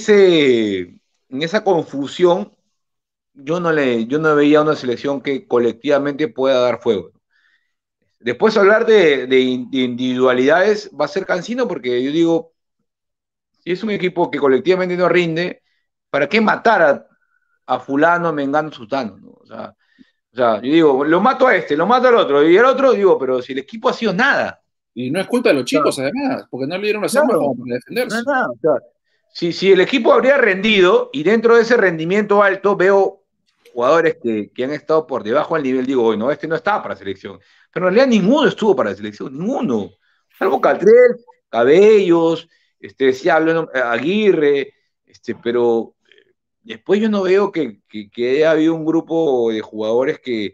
en esa confusión yo no veía una selección que colectivamente pueda dar fuego. Después hablar de individualidades va a ser cansino porque yo digo, si es un equipo que colectivamente no rinde, ¿para qué matar a fulano, mengano, sutano, ¿no? O sea, yo digo, lo mato a este, lo mato al otro, y el otro, digo, pero si el equipo ha sido nada. Y no es culpa de los chicos, además, porque no le dieron las armas como para defenderse. No, o sea, si el equipo habría rendido, y dentro de ese rendimiento alto veo jugadores que han estado por debajo del nivel, digo, no, este no estaba para selección. Pero en realidad ninguno estuvo para selección, ninguno. Salvo Catrel, Cabellos, Aguirre, pero después yo no veo que haya habido un grupo de jugadores que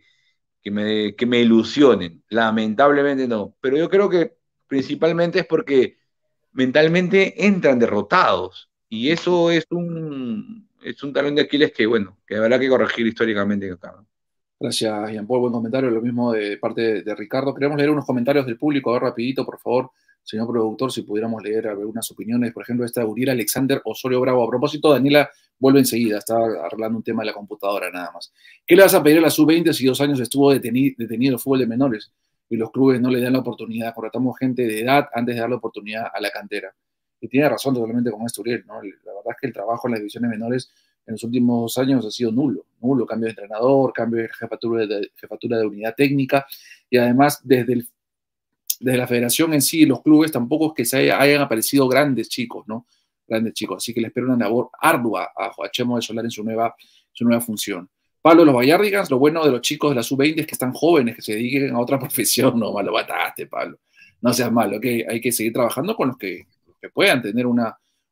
me ilusionen. Lamentablemente no. Pero yo creo que principalmente es porque mentalmente entran derrotados. Y eso es un talón de Aquiles que, bueno, que habrá que corregir históricamente acá, ¿no? Gracias, Jean Paul, buen comentario. Lo mismo de parte de Ricardo. Queremos leer unos comentarios del público, a ver rapidito, por favor, señor productor, si pudiéramos leer algunas opiniones. Por ejemplo, esta de Uriel Alexander Osorio Bravo. A propósito, Daniela vuelve enseguida, estaba arreglando un tema de la computadora nada más. ¿Qué le vas a pedir a la sub-20 si 2 años estuvo detenido el fútbol de menores y los clubes no le dan la oportunidad? Contratamos gente de edad antes de dar la oportunidad a la cantera. Y tiene razón totalmente con esto, Uriel, ¿no? La verdad es que el trabajo en las divisiones menores en los últimos 2 años ha sido nulo, cambio de entrenador, cambio de jefatura de unidad técnica, y además desde la federación en sí, los clubes, tampoco es que hayan aparecido grandes chicos, ¿no? Grandes chicos, así que le espero una labor ardua a Chemo de Solar en su nueva función. Pablo de los Vallardigans, lo bueno de los chicos de la sub-20 es que están jóvenes, que se dediquen a otra profesión. No, malo mataste, Pablo. No seas malo, que hay que seguir trabajando con los que puedan tener un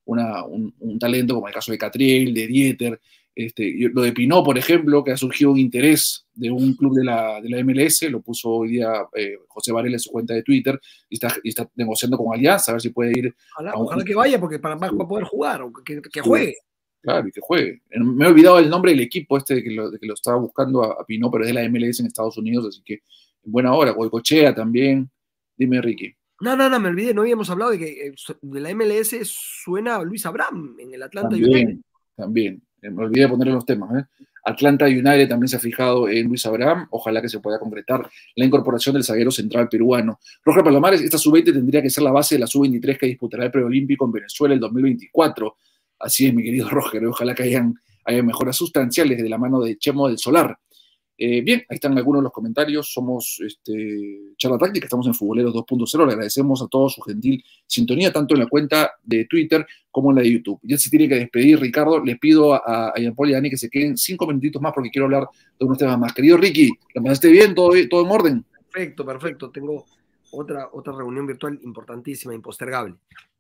talento, como el caso de Catriel, de Dieter, lo de Pinó, por ejemplo, que ha surgido un interés de un club de la MLS, lo puso hoy día José Varela en su cuenta de Twitter, y está negociando con Alianza, a ver si puede ir. Ojalá que vaya, porque para poder jugar, que juegue. Claro, y que juegue. Me he olvidado el nombre del equipo de que lo estaba buscando a Pinó, pero es de la MLS en Estados Unidos, así que en buena hora. Goicoechea también. Dime, Ricky. No, me olvidé, no habíamos hablado de que de la MLS suena Luis Abraham en el Atlanta United. También, me olvidé de ponerle los temas. Atlanta United también se ha fijado en Luis Abraham, ojalá que se pueda concretar la incorporación del zaguero central peruano. Roger Palomares, esta sub-20 tendría que ser la base de la sub-23 que disputará el preolímpico en Venezuela el 2024. Así es, mi querido Roger, ojalá que hayan mejoras sustanciales de la mano de Chemo del Solar. Bien, ahí están algunos de los comentarios. Somos Charla Táctica, estamos en Futboleros 2.0. Le agradecemos a todos su gentil sintonía, tanto en la cuenta de Twitter como en la de YouTube. Ya se tiene que despedir, Ricardo. Les pido a Jean Paul y a Dani que se queden 5 minutitos más porque quiero hablar de unos temas más. Querido Ricky, ¿la pasaste bien? ¿Todo en orden? Perfecto. Tengo otra reunión virtual importantísima, impostergable.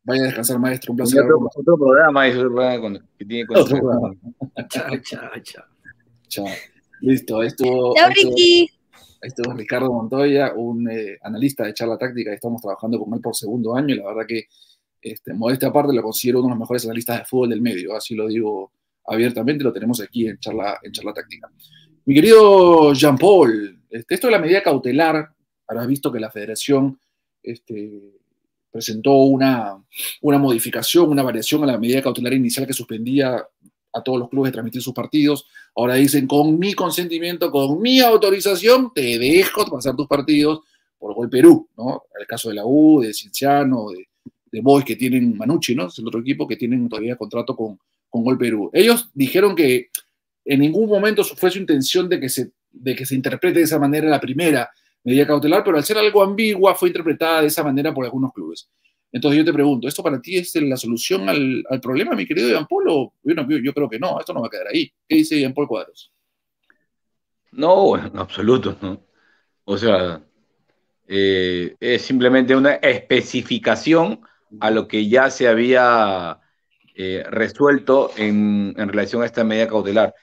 Vaya a descansar, maestro. Un placer. Otro programa que tiene con Otro programa. Chao. Chao. Listo, Chao, Ricky. Esto es Ricardo Montoya, un analista de Charla Táctica. Estamos trabajando con él por segundo año y la verdad que, modestia aparte, lo considero uno de los mejores analistas de fútbol del medio. Así lo digo abiertamente, lo tenemos aquí en Charla Táctica. Mi querido Jean-Paul, esto de la medida cautelar, habrás visto que la federación presentó una modificación, una variación a la medida cautelar inicial que suspendía a todos los clubes de transmitir sus partidos. Ahora dicen, con mi consentimiento, con mi autorización, te dejo pasar tus partidos por Gol Perú, ¿no? El caso de la U, de Cienciano, de Boys, que tienen Manucci, ¿no? Es el otro equipo que tienen todavía contrato con Gol Perú. Ellos dijeron que en ningún momento fue su intención de que se interprete de esa manera la primera medida cautelar, pero al ser algo ambigua fue interpretada de esa manera por algunos clubes. Entonces yo te pregunto, ¿esto para ti es la solución al problema, mi querido Jean-Paul? Yo creo que no, esto no va a quedar ahí. ¿Qué dice Jean-Paul Cuadros? No, en absoluto, ¿no? O sea, es simplemente una especificación a lo que ya se había resuelto en relación a esta medida cautelar.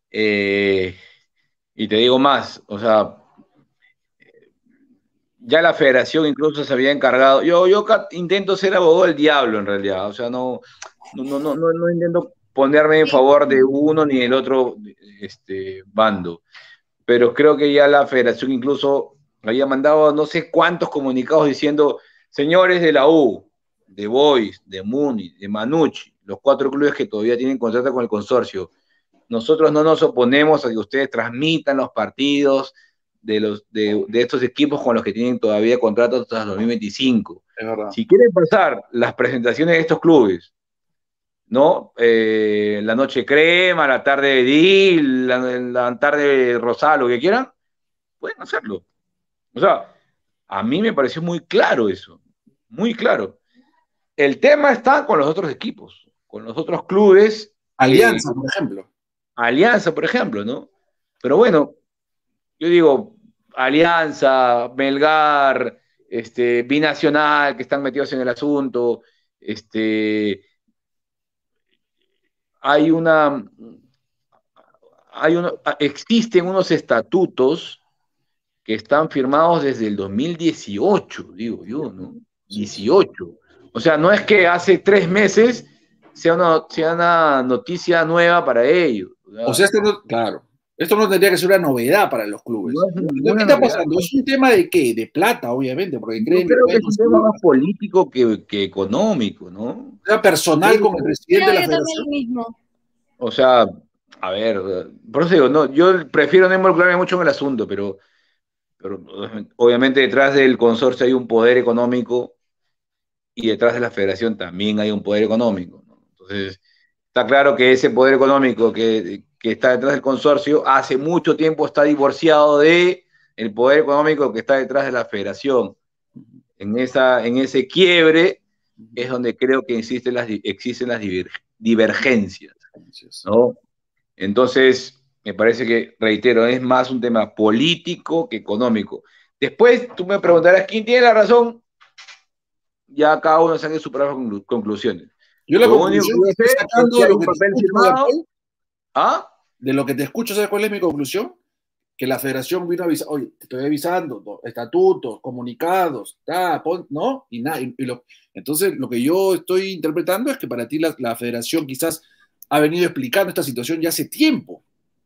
Y te digo más, o sea, ya la federación incluso se había encargado. Yo intento ser abogado del diablo en realidad, o sea, no intento ponerme en favor de uno ni del otro bando, pero creo que ya la federación incluso había mandado no sé cuántos comunicados diciendo, señores de la U, de Boys, de Muni, de Manucci, los 4 clubes que todavía tienen contrato con el consorcio, nosotros no nos oponemos a que ustedes transmitan los partidos de estos equipos con los que tienen todavía contratos hasta 2025. Es verdad. Si quieren pasar las presentaciones de estos clubes, ¿no? La noche crema, la tarde de Dil, la tarde rosada, lo que quieran, pueden hacerlo. O sea, a mí me pareció muy claro eso, muy claro. El tema está con los otros equipos, con los otros clubes. Alianza, por ejemplo. Alianza, por ejemplo, ¿no? Pero bueno, yo digo, Alianza, Melgar, Binacional, que están metidos en el asunto, existen unos estatutos que están firmados desde el 2018, digo yo, ¿no? 18. O sea, no es que hace 3 meses sea una noticia nueva para ellos. O sea, claro, esto no tendría que ser una novedad para los clubes. No ¿Qué está pasando? ¿Es un tema de qué? De plata, obviamente, porque creen creo que es un tema más político que económico, ¿no? O sea, personal con el presidente de la federación. Mismo. O sea, a ver, por eso digo, no, yo prefiero no involucrarme mucho en el asunto, pero obviamente detrás del consorcio hay un poder económico y detrás de la federación también hay un poder económico, ¿no? Entonces, está claro que ese poder económico que está detrás del consorcio hace mucho tiempo está divorciado de el poder económico que está detrás de la federación. En ese quiebre es donde creo que existen las divergencias, ¿no? Entonces, me parece que, reitero, es más un tema político que económico. Después, tú me preguntarás, ¿quién tiene la razón? Ya cada uno saque sus propias conclusiones. Yo la conclusión que estoy sacando de lo que te escucho, de lo que te escucho, ¿sabes cuál es mi conclusión? Que la federación vino a avisar, oye, te estoy avisando, estatutos, comunicados, ¿no? Y nada. Entonces, lo que yo estoy interpretando es que para ti la federación quizás ha venido explicando esta situación ya hace tiempo.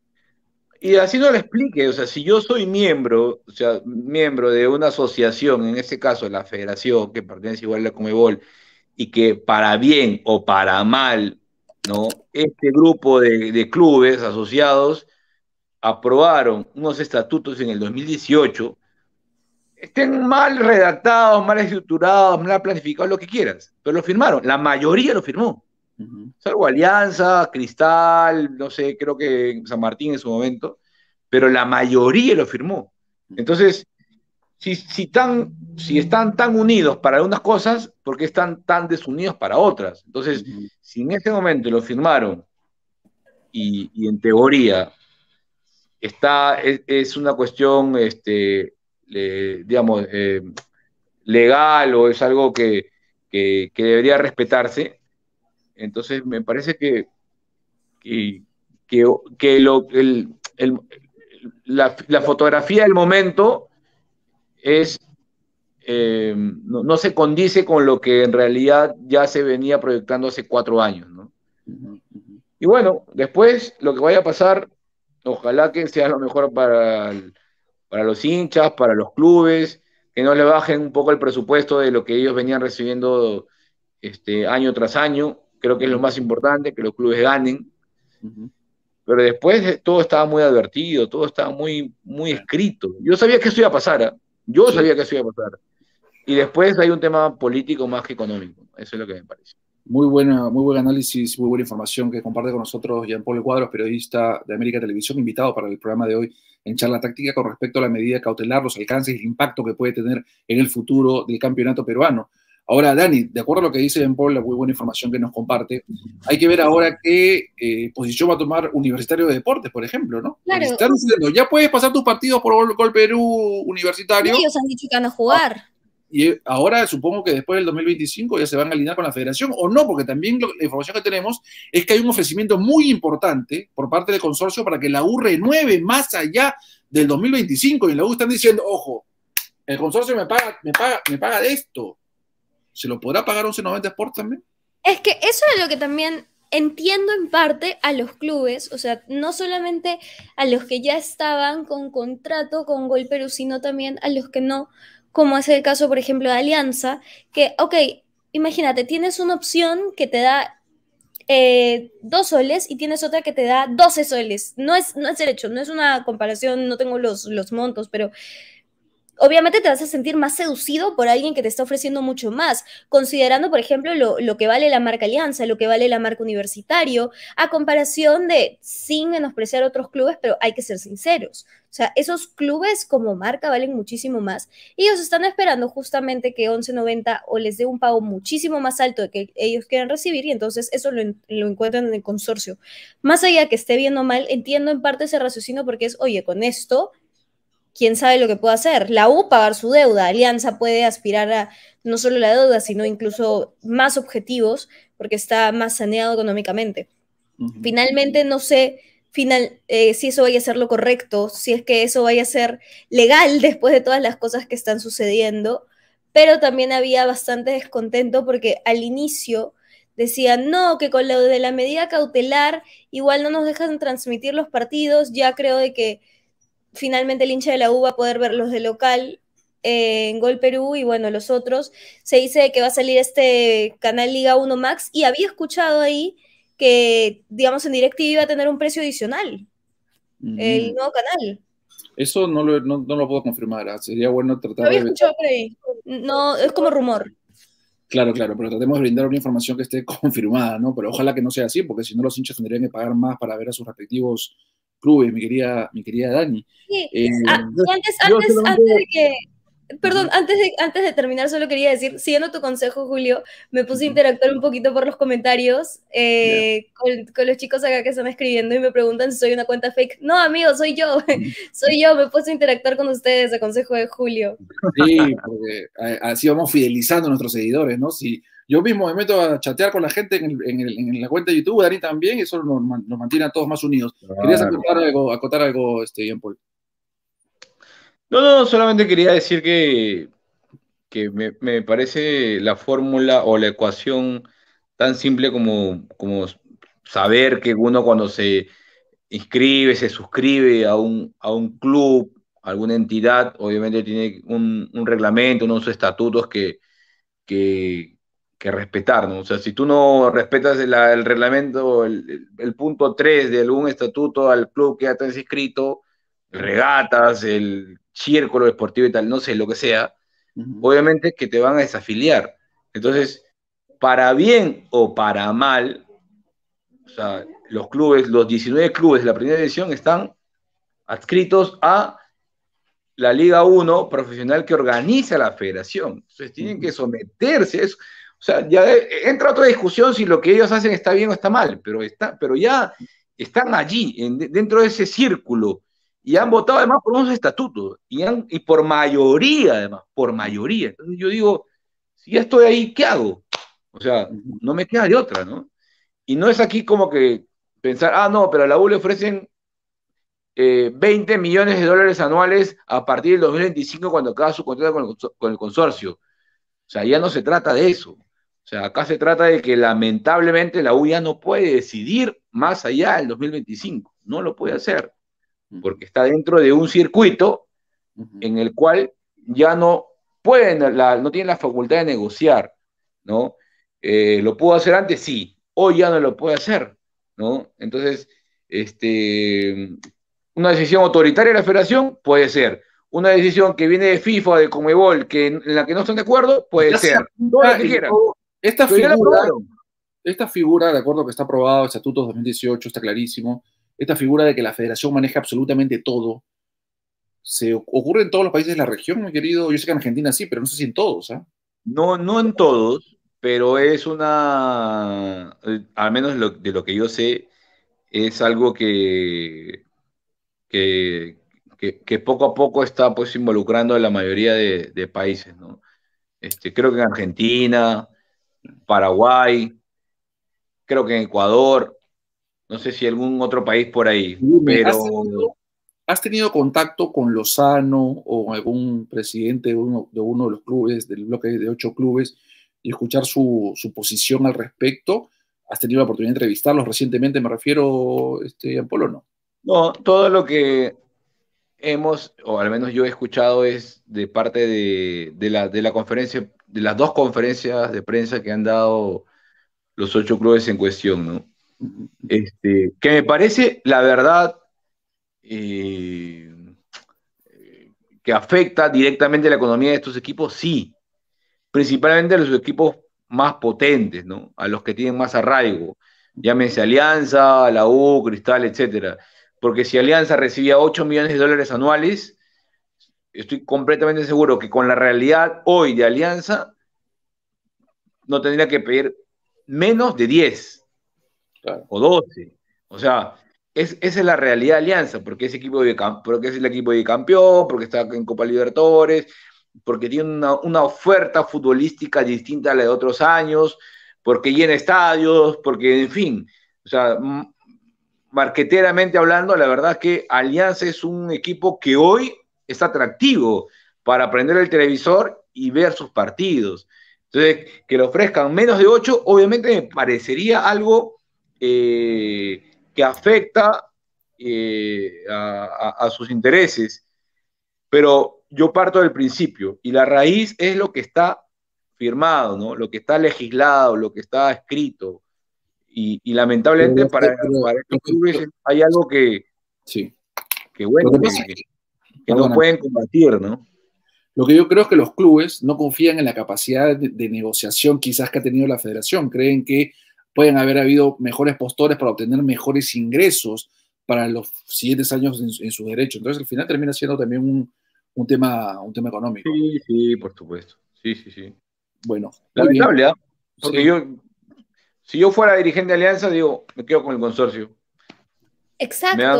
Y así no lo explique, o sea, si yo soy miembro de una asociación, en este caso la federación, que pertenece igual a la Conmebol, y que para bien o para mal, ¿no? Este grupo de clubes asociados aprobaron unos estatutos en el 2018, estén mal redactados, mal estructurados, mal planificados, lo que quieras, pero lo firmaron, la mayoría lo firmó. Salvo Alianza, Cristal, no sé, creo que San Martín en su momento, pero la mayoría lo firmó. Entonces, si están tan unidos para algunas cosas, ¿por qué están tan desunidos para otras? Entonces, si en ese momento lo firmaron y en teoría es una cuestión, digamos, legal o es algo que que debería respetarse. Entonces me parece que, la fotografía del momento es, no se condice con lo que en realidad ya se venía proyectando hace 4 años, ¿no? Y bueno, después lo que vaya a pasar, ojalá que sea lo mejor para los hinchas, para los clubes, que no le bajen un poco el presupuesto de lo que ellos venían recibiendo año tras año. Creo que es lo más importante, que los clubes ganen. Pero después todo estaba muy advertido, todo estaba muy, muy escrito. Yo sabía que eso iba a pasar, ¿eh? Yo sabía que eso iba a pasar. Y después hay un tema político más que económico. Eso es lo que me parece. Muy buen análisis, muy buena información que comparte con nosotros Jean-Paul Cuadros, periodista de América Televisión, invitado para el programa de hoy en Charla Táctica con respecto a la medida cautelar, los alcances y el impacto que puede tener en el futuro del campeonato peruano. Ahora, Dani, de acuerdo a lo que dice Jean-Paul, la muy buena información que nos comparte, hay que ver ahora qué posición va a tomar Universitario de Deportes, por ejemplo, ¿no? Claro. Están diciendo, ya puedes pasar tus partidos por Gol Perú Universitario. Y ellos han dicho que van a jugar. Y ahora supongo que después del 2025 ya se van a alinear con la federación, o no, porque también la información que tenemos es que hay un ofrecimiento muy importante por parte del consorcio para que la U renueve más allá del 2025, y en la U están diciendo, ojo, el consorcio me paga de esto. ¿Se lo podrá pagar 1190 Sports también? Es que eso es lo que también entiendo en parte a los clubes, o sea, no solamente a los que ya estaban con contrato con Gol Perú, sino también a los que no, como es el caso, por ejemplo, de Alianza, que, ok, imagínate, tienes una opción que te da 2 soles y tienes otra que te da 12 soles. No es derecho, no es una comparación, no tengo los montos, pero obviamente te vas a sentir más seducido por alguien que te está ofreciendo mucho más, considerando, por ejemplo, lo que vale la marca Alianza, lo que vale la marca Universitario, a comparación de, sin menospreciar otros clubes, pero hay que ser sinceros. O sea, esos clubes como marca valen muchísimo más. Y ellos están esperando justamente que 1190 o les dé un pago muchísimo más alto de que ellos quieran recibir, y entonces eso lo encuentran en el consorcio. Más allá que esté bien o mal, entiendo en parte ese raciocinio porque es, oye, con esto quién sabe lo que puede hacer. La U pagar su deuda, Alianza puede aspirar a no solo la deuda, sino incluso más objetivos, porque está más saneado económicamente. Finalmente, no sé si eso vaya a ser lo correcto, si es que eso vaya a ser legal después de todas las cosas que están sucediendo, pero también había bastante descontento porque al inicio decían, no, que con lo de la medida cautelar igual no nos dejan transmitir los partidos, ya creo de que finalmente el hincha de la U va a poder verlos de local en Gol Perú, y bueno, los otros, se dice que va a salir este canal Liga 1 Max, y había escuchado ahí que, digamos, en DirecTV iba a tener un precio adicional, el nuevo canal. Eso no lo puedo confirmar, ¿eh? Sería bueno tratar Lo había escuchado por ahí, no, es como rumor. Claro, pero tratemos de brindar una información que esté confirmada, ¿no? Pero ojalá que no sea así, porque si no los hinchas tendrían que pagar más para ver a sus respectivos clubes, mi querida Dani. Sí. Antes de que... Perdón, antes de terminar, solo quería decir, siguiendo tu consejo, Julio, me puse a interactuar un poquito por los comentarios con los chicos acá que están escribiendo y me preguntan si soy una cuenta fake. No, amigo, soy yo. Soy yo, me puse a interactuar con ustedes, a consejo de Julio. Sí, porque así vamos fidelizando a nuestros seguidores, ¿no? Si yo mismo me meto a chatear con la gente en la cuenta de YouTube, Dani también, y eso nos mantiene a todos más unidos. Claro. ¿Querías acotar algo, Jean-Paul? No, solamente quería decir que me parece la fórmula o la ecuación tan simple como saber que uno cuando se inscribe, se suscribe a un club, a alguna entidad, obviamente tiene un reglamento, unos estatutos que respetar, ¿no? O sea, si tú no respetas el reglamento, el punto 3 de algún estatuto al club que ya te has inscrito, regatas, el círculo deportivo y tal, no sé, lo que sea, obviamente que te van a desafiliar. Entonces, para bien o para mal, o sea, los clubes, los 19 clubes de la primera división están adscritos a la Liga 1 profesional que organiza la federación. Entonces, tienen que someterse a eso. O sea, ya entra otra discusión si lo que ellos hacen está bien o está mal, pero ya están allí, dentro de ese círculo, y han votado además por unos estatutos, y por mayoría además, por mayoría. Entonces yo digo, si ya estoy ahí, ¿qué hago? O sea, no me queda de otra, ¿no? Y no es aquí como que pensar, no, pero a la U le ofrecen 20 millones de dólares anuales a partir del 2025 cuando acaba su contrato con el consorcio. O sea, ya no se trata de eso. O sea, acá se trata de que lamentablemente la U ya no puede decidir más allá del 2025. No lo puede hacer. Porque está dentro de un circuito en el cual ya no pueden, no tienen la facultad de negociar, ¿no? ¿Lo pudo hacer antes? Sí. Hoy ya no lo puede hacer, ¿no? Entonces, una decisión autoritaria de la federación puede ser. Una decisión que viene de FIFA, de Conmebol, en la que no están de acuerdo, puede ser. Todo lo que quieran. Esta figura, de acuerdo que está aprobado, Estatutos 2018, está clarísimo, esta figura de que la federación maneja absolutamente todo, ¿se ocurre en todos los países de la región, mi querido? Yo sé que en Argentina sí, pero no sé si en todos, ¿eh? No en todos, pero es al menos de lo que yo sé, es algo que poco a poco está pues involucrando a la mayoría de países, ¿no? Creo que en Argentina, Paraguay, creo que en Ecuador, no sé si algún otro país por ahí, pero... ¿Has tenido contacto con Lozano o algún presidente de uno de los clubes, del bloque de 8 clubes, y escuchar su posición al respecto? ¿Has tenido la oportunidad de entrevistarlos recientemente, me refiero, Polo, no? No, todo lo que o al menos yo he escuchado, es de parte de la conferencia, de las 2 conferencias de prensa que han dado los 8 clubes en cuestión, ¿no? Que me parece, la verdad, que afecta directamente la economía de estos equipos, sí, principalmente a los equipos más potentes, ¿no? A los que tienen más arraigo, llámese Alianza, la U, Cristal, etcétera. Porque si Alianza recibía 8 millones de dólares anuales, estoy completamente seguro que con la realidad hoy de Alianza no tendría que pedir menos de 10, claro, o 12. O sea, esa es la realidad de Alianza, porque es el equipo de campeón, porque está en Copa Libertadores, porque tiene una oferta futbolística distinta a la de otros años, porque llena estadios, porque, en fin, o sea, marqueteramente hablando, la verdad es que Alianza es un equipo que hoy es atractivo para prender el televisor y ver sus partidos. Entonces, que le ofrezcan menos de 8, obviamente me parecería algo que afecta a sus intereses. Pero yo parto del principio, y la raíz es lo que está firmado, ¿no? Lo que está legislado, lo que está escrito. Y lamentablemente para estos clubes hay algo que bueno, que no pueden combatir, ¿no? Lo que yo creo es que los clubes no confían en la capacidad de negociación quizás que ha tenido la federación. Creen que pueden haber habido mejores postores para obtener mejores ingresos para los siguientes años en sus derechos. Entonces, al final termina siendo también un tema económico. Sí, por supuesto. Sí. Bueno. Lamentable, ¿eh? Porque si yo fuera dirigente de Alianza, digo, me quedo con el consorcio. Exacto. Me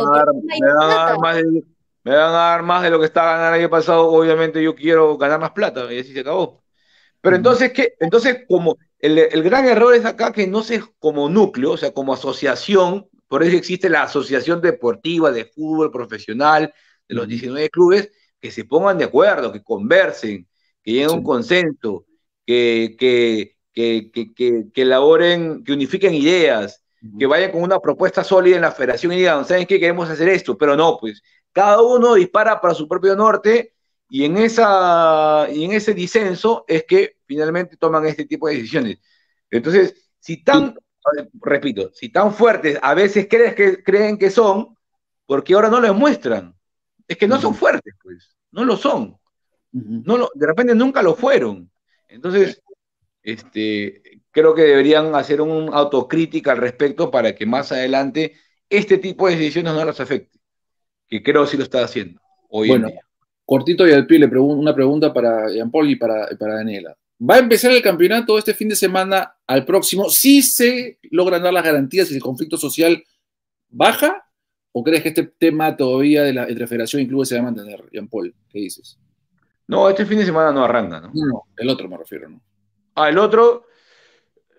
van a dar más de lo que está ganando el año pasado. Obviamente yo quiero ganar más plata, y así se acabó. Pero entonces, ¿qué? Entonces, como el gran error es acá que no se como núcleo, o sea, como asociación, por eso existe la Asociación Deportiva de Fútbol Profesional de los 19 clubes, que se pongan de acuerdo, que conversen, que lleguen a un consenso, que elaboren, que unifiquen ideas, que vayan con una propuesta sólida en la federación y digan, ¿saben qué? Queremos hacer esto, pero no, pues cada uno dispara para su propio norte, y en ese disenso es que finalmente toman este tipo de decisiones. Entonces, repito, si tan fuertes a veces creen que son, porque ahora no lo demuestran. Es que no son fuertes, pues, no lo son. De repente nunca lo fueron. Entonces, creo que deberían hacer una autocrítica al respecto para que más adelante este tipo de decisiones no las afecte, que creo sí lo está haciendo hoy en día. Cortito y al pie, una pregunta para Jean-Paul y para Daniela. ¿Va a empezar el campeonato este fin de semana al próximo? ¿Sí se logran dar las garantías y el conflicto social baja? ¿O crees que este tema todavía entre federación y clubes se va a mantener, Jean-Paul? ¿Qué dices? No, este fin de semana no arranca, ¿no? No, el otro me refiero, ¿no? El otro,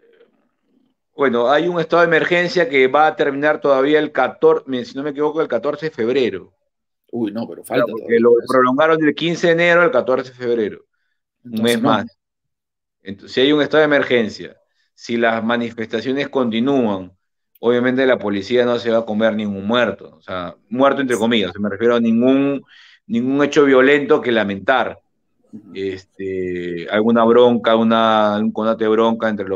Bueno, hay un estado de emergencia que va a terminar todavía el 14, si no me equivoco, el 14 de febrero. Uy, no, pero Claro, falta porque todavía. lo prolongaron del 15 de enero al 14 de febrero, un Entonces, mes no. más. Entonces, si hay un estado de emergencia, si las manifestaciones continúan, obviamente la policía no se va a comer ningún muerto, o sea, muerto entre comillas, me refiero a ningún hecho violento que lamentar. Alguna bronca, un conato de bronca entre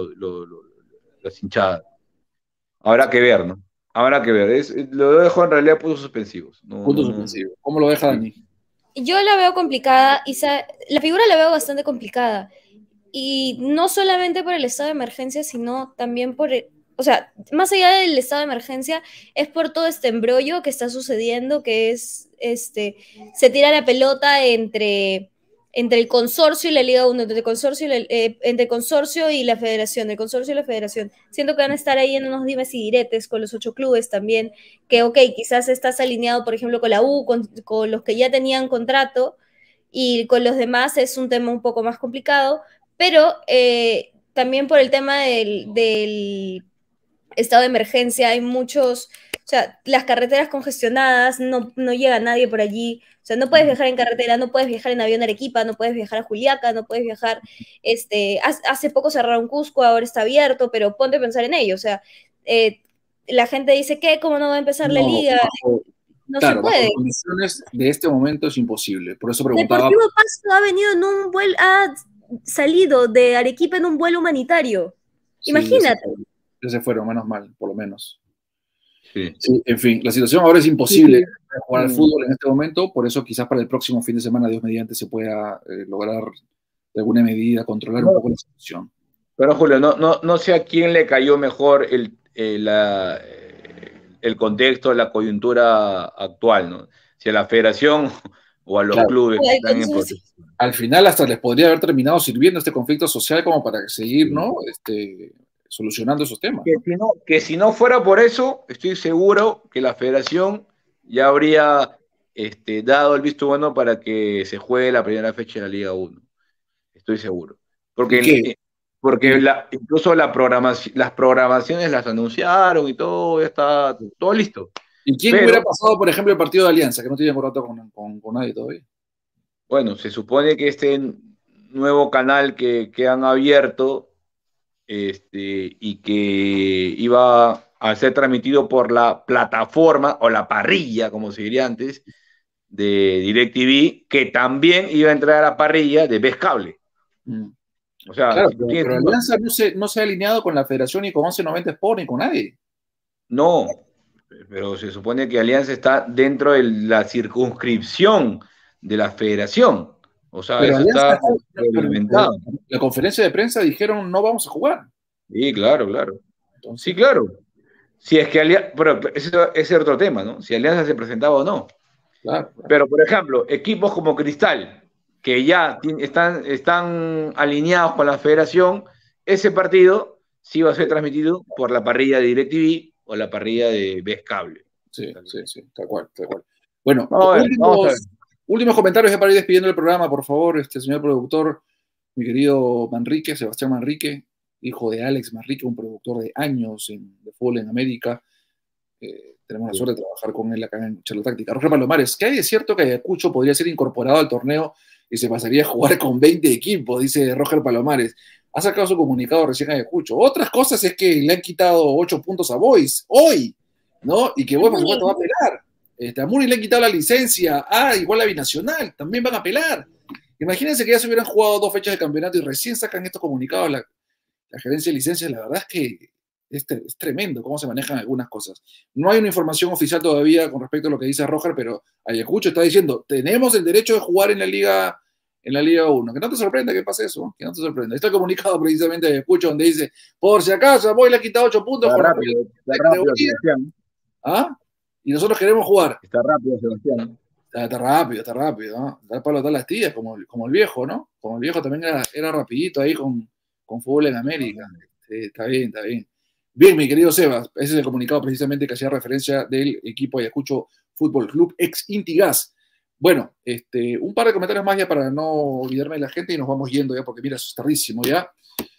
las hinchadas. Habrá que ver, ¿no? Habrá que ver. Lo dejo en realidad puntos suspensivos. No, Punto no, no. suspensivo. ¿Cómo lo deja Sí. Dani? Yo la veo complicada y la figura la veo bastante complicada. Y no solamente por el estado de emergencia, sino también o sea, más allá del estado de emergencia, es por todo este embrollo que está sucediendo, que es, se tira la pelota entre el consorcio y la Liga 1, entre el consorcio y la federación, el consorcio y la federación. Siento que van a estar ahí en unos dimes y diretes con los 8 clubes también, que ok, quizás estás alineado, por ejemplo, con la U, con los que ya tenían contrato, y con los demás es un tema un poco más complicado, pero también por el tema del estado de emergencia hay muchos, o sea, las carreteras congestionadas, no llega nadie por allí, o sea, no puedes viajar en carretera, no puedes viajar en avión a Arequipa, no puedes viajar a Juliaca, no puedes viajar, hace poco cerraron Cusco, ahora está abierto, pero ponte a pensar en ello, o sea, la gente dice, ¿qué? ¿Cómo no va a empezar la No, liga? No se claro, bajo puede. las condiciones de este momento es imposible. Por eso preguntaba. Deportivo Pasto ha venido en un vuelo, ha salido de Arequipa en un vuelo humanitario. Sí, Imagínate. ya se fueron, menos mal, por lo menos. Sí. Sí, en fin, la situación ahora es imposible Sí. jugar al fútbol en este momento, por eso quizás para el próximo fin de semana, Dios mediante, se pueda lograr de alguna medida controlar un poco la situación. Pero Julio, no sé a quién le cayó mejor el contexto, la coyuntura actual, ¿no? Si a la federación o a los Claro, clubes que están en protesta. al final hasta les podría haber terminado sirviendo este conflicto social como para seguir, ¿no? Solucionando esos temas, ¿no? Que si no fuera por eso, estoy seguro que la federación ya habría dado el visto bueno para que se juegue la primera fecha de la Liga 1. Estoy seguro. ¿Y qué? Porque incluso las programaciones las anunciaron y todo, ya está todo listo. ¿Y quién Pero, hubiera pasado, por ejemplo, el partido de Alianza, que no tiene contrato con nadie todavía? bueno, se supone que este nuevo canal que han abierto y que iba a ser transmitido por la plataforma o la parrilla, como se diría antes, de DirecTV, que también iba a entrar a la parrilla de Vez Cable. O sea, claro, si tú tienes pero Alianza no se ha alineado con la federación ni con 1190 Sport ni con nadie. No, pero se supone que Alianza está dentro de la circunscripción de la federación. O sea, Pero eso Alianza, está reglamentado. la conferencia de prensa dijeron no vamos a jugar. Sí, claro, claro. Entonces, Sí, claro. Si es que Alianza, pero ese es otro tema, ¿no? Si Alianza se presentaba o no. claro. Pero, por ejemplo, equipos como Cristal, que ya están alineados con la federación, ese partido sí va a ser transmitido por la parrilla de DirecTV o la parrilla de Vez Cable. Sí, tal cual. Bueno, vamos a ver. últimos comentarios para ir despidiendo el programa, por favor, señor productor, mi querido Manrique, Sebastián Manrique, hijo de Alex Manrique, un productor de años de fútbol en América. Tenemos la suerte de trabajar con él acá en Charla Táctica. Roger Palomares, ¿qué hay de cierto que Ayacucho podría ser incorporado al torneo y se pasaría a jugar con 20 equipos? Dice Roger Palomares. Ha sacado su comunicado recién Ayacucho. Otras cosas es que le han quitado 8 puntos a Boys hoy, ¿no? Y que Boys, por supuesto, va a apelar. A Muri le han quitado la licencia. Igual la Binacional, también van a apelar. Imagínense que ya se hubieran jugado 2 fechas de campeonato y recién sacan estos comunicados la gerencia de licencias. La verdad es que es tremendo cómo se manejan algunas cosas. No hay una información oficial todavía con respecto a lo que dice Roger, pero Ayacucho está diciendo, tenemos el derecho de jugar en la Liga 1. Que no te sorprenda que pase eso, que no te sorprenda. Está comunicado precisamente de Ayacucho donde dice, por si acaso, Boy le ha quitado 8 puntos. Está rápido, Sebastián. Y nosotros queremos jugar. Está rápido, Sebastián. Está rápido, ¿no? Da palo a las tías, como el viejo, ¿no? Como el viejo también era rapidito ahí con fútbol en América. Sí, está bien. Bien, mi querido Sebas, ese es el comunicado precisamente que hacía referencia del equipo Ayacucho Fútbol Club, ex Intigas. Bueno, un par de comentarios más ya para no olvidarme de la gente y nos vamos yendo ya, porque mira, eso es tardísimo ya.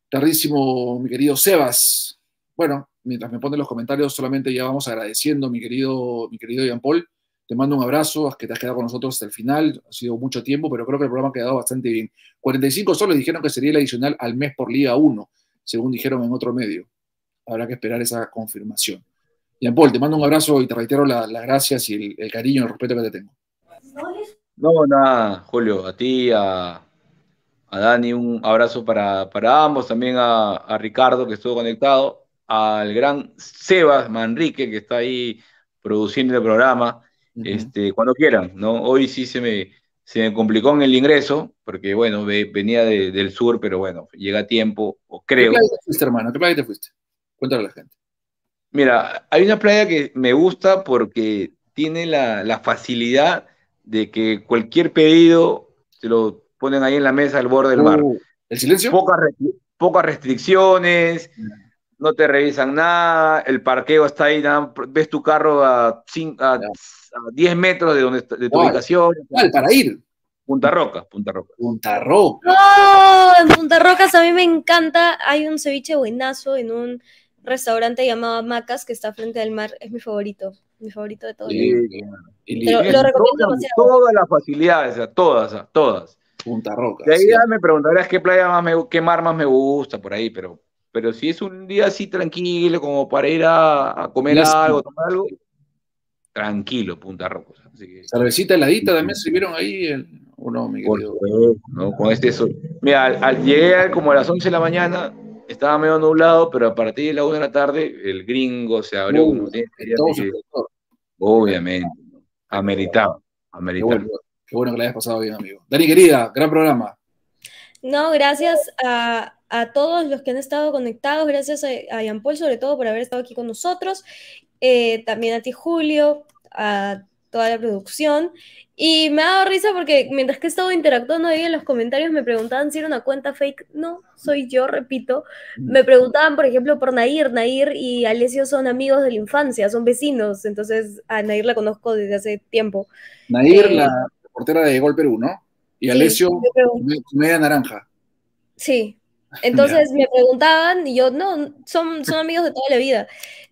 Tardísimo, mi querido Sebas. Bueno, mientras me ponen los comentarios, solamente ya vamos agradeciendo, mi querido Jean Paul. Te mando un abrazo, que te has quedado con nosotros hasta el final. Ha sido mucho tiempo, pero creo que el programa ha quedado bastante bien. 45 soles dijeron que sería el adicional al mes por Liga 1, según dijeron en otro medio. Habrá que esperar esa confirmación. Jean Paul, te mando un abrazo y te reitero las gracias y el cariño y el respeto que te tengo. No, nada, Julio, a ti, a Dani, un abrazo para ambos, también a Ricardo, que estuvo conectado, al gran Sebas Manrique, que está ahí produciendo el programa, cuando quieran, ¿no? Hoy sí se me complicó en el ingreso, porque, bueno, venía del sur, pero bueno, llega a tiempo, o creo. ¿Qué playa te fuiste, hermano? ¿Qué playa te fuiste? Cuéntale a la gente. Mira, hay una playa que me gusta porque tiene la facilidad de que cualquier pedido se lo ponen ahí en la mesa al borde del mar. ¿El silencio? Pocas restricciones, no te revisan nada, el parqueo está ahí, ves tu carro a 10 metros de tu ubicación. ¿Cuál? Para ir. Punta Roca. Punta Roca. ¡Oh! En Punta Rocas a mí me encanta. Hay un ceviche buenazo en un restaurante llamado Macas que está frente al mar. Es mi favorito de todos. Lo recomiendo demasiado. Todas las facilidades, todas. Punta Roca. De ahí ya me preguntarás qué mar más me gusta por ahí, pero si es un día así tranquilo, como para ir a comer algo, tomar algo, tranquilo, Punta Roca. Cervecita heladita también sirvieron ahí, ¿o no, mi querido? No, con este sol. Mira, llegué como a las 11 de la mañana, estaba medio nublado, pero a partir de la 1 de la tarde, el gringo se abrió. Obviamente, ameritaba. Qué bueno que la hayas pasado bien, amigo. Dani, querida, gran programa. No, gracias a todos los que han estado conectados, gracias a Jean Paul sobre todo por haber estado aquí con nosotros, también a ti, Julio, a toda la producción, y me ha dado risa porque mientras que he estado interactuando ahí en los comentarios me preguntaban si era una cuenta fake. No, soy yo, repito. Me preguntaban, por ejemplo, por Nair. Nair y Alessio son amigos de la infancia, son vecinos, entonces a Nair la conozco desde hace tiempo. Nair, la reportera de Gol Perú, ¿no? Y Alessio, media naranja. Sí, entonces me preguntaban y yo, no, son amigos de toda la vida.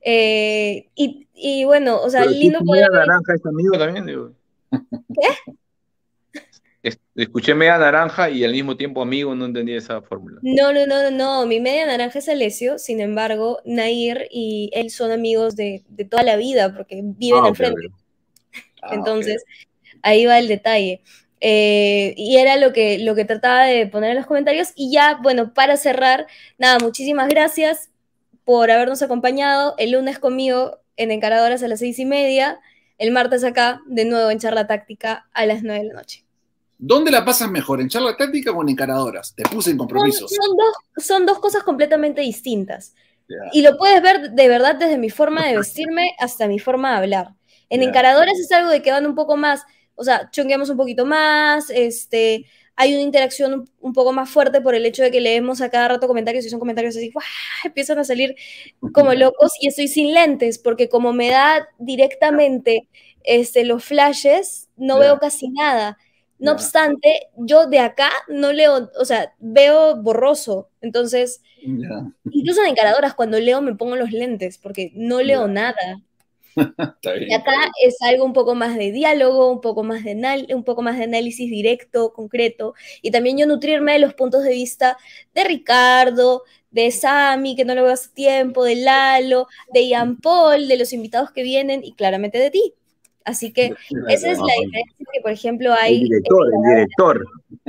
Y bueno, o sea, pero lindo poder... Media naranja es amigo también, digo. ¿Qué? Escuché media naranja y al mismo tiempo amigo, no entendí esa fórmula. No, mi media naranja es Alessio, sin embargo, Nair y él son amigos de toda la vida porque viven al frente. Entonces, ahí va el detalle. Y era lo que trataba de poner en los comentarios. Y ya, bueno, para cerrar, nada, muchísimas gracias por habernos acompañado el lunes conmigo en Encaradoras a las 6:30, el martes acá, de nuevo en Charla Táctica a las 9 de la noche. ¿Dónde la pasas mejor, en Charla Táctica o en Encaradoras? Te puse en compromisos. Son dos cosas completamente distintas. Y lo puedes ver de verdad desde mi forma de vestirme hasta mi forma de hablar. En Encaradoras es algo de que van un poco más, o sea, chongueamos un poquito más, hay una interacción un poco más fuerte por el hecho de que leemos a cada rato comentarios y son comentarios así, ¡guau!, empiezan a salir como locos, y estoy sin lentes porque como me da directamente los flashes, no veo casi nada. No obstante, yo de acá no leo, o sea, veo borroso, entonces, incluso en Encaradoras cuando leo me pongo los lentes porque no leo nada. Y acá es algo un poco más de diálogo, un poco más de análisis directo, concreto, y también yo nutrirme de los puntos de vista de Ricardo, de Sami, que no lo veo hace tiempo, de Lalo, de Jean Paul, de los invitados que vienen y claramente de ti. Así que esa es la diferencia que, por ejemplo, hay... El director.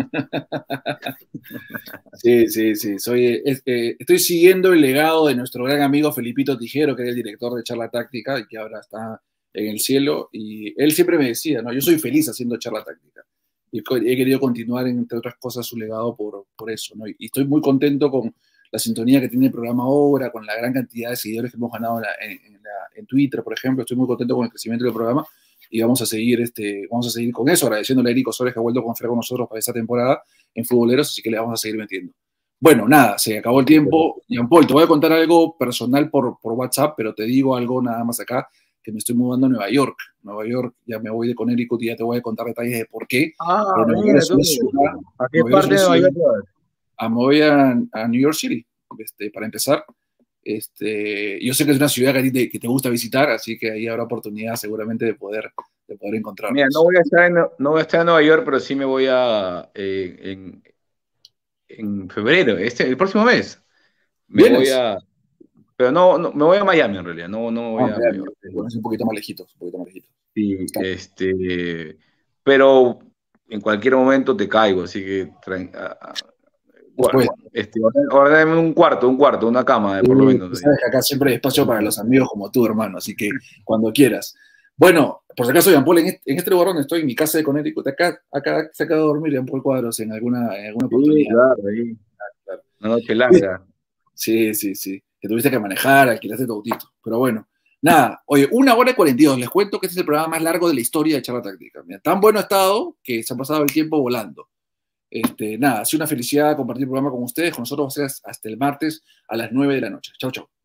Sí. Estoy siguiendo el legado de nuestro gran amigo Felipito Tijero, que es el director de Charla Táctica y que ahora está en el cielo. Y él siempre me decía, ¿no? Yo soy feliz haciendo Charla Táctica. Y he querido continuar, entre otras cosas, su legado por eso, ¿no? Y estoy muy contento con la sintonía que tiene el programa ahora, con la gran cantidad de seguidores que hemos ganado en Twitter, por ejemplo. Estoy muy contento con el crecimiento del programa. Y vamos a seguir con eso, agradeciéndole a Eric Osores que ha vuelto a confiar con nosotros para esta temporada en Futboleros, así que le vamos a seguir metiendo. Bueno, nada, se acabó el tiempo. Jean Paul, te voy a contar algo personal por WhatsApp, pero te digo algo nada más acá, que me estoy mudando a Nueva York. Ya me voy de Connecticut y ya te voy a contar detalles de por qué. ¿A qué parte de Nueva York? Me voy a New York City. para empezar. Yo sé que es una ciudad que a ti que te gusta visitar, así que ahí habrá oportunidad seguramente de poder encontrarnos. Mira, no voy a estar en Nueva York, pero sí me voy en febrero, el próximo mes. ¿Vienes? Pero no, me voy a Miami en realidad, no me voy a Nueva York. Bueno, es un poquito más lejitos, un poquito más lejitos. Sí, pero en cualquier momento te caigo, así que bueno, ordéname un cuarto, una cama, por lo menos. Sabes que acá siempre hay espacio para los amigos como tú, hermano, así que cuando quieras. Bueno, por si acaso, Jean Paul, en este lugar donde estoy, en mi casa de Connecticut, acá se acaba de dormir Jean Paul Cuadros en alguna oportunidad. Claro, ahí. Claro. Una noche larga. Sí, que tuviste que manejar, alquilaste tu autito, pero bueno. Nada, oye, 1 hora y 42, les cuento que este es el programa más largo de la historia de Charla Táctica. Mira, tan bueno ha estado que se ha pasado el tiempo volando. Nada, ha sido una felicidad compartir el programa con ustedes. Con nosotros va a ser hasta el martes a las 9 de la noche. Chau, chau.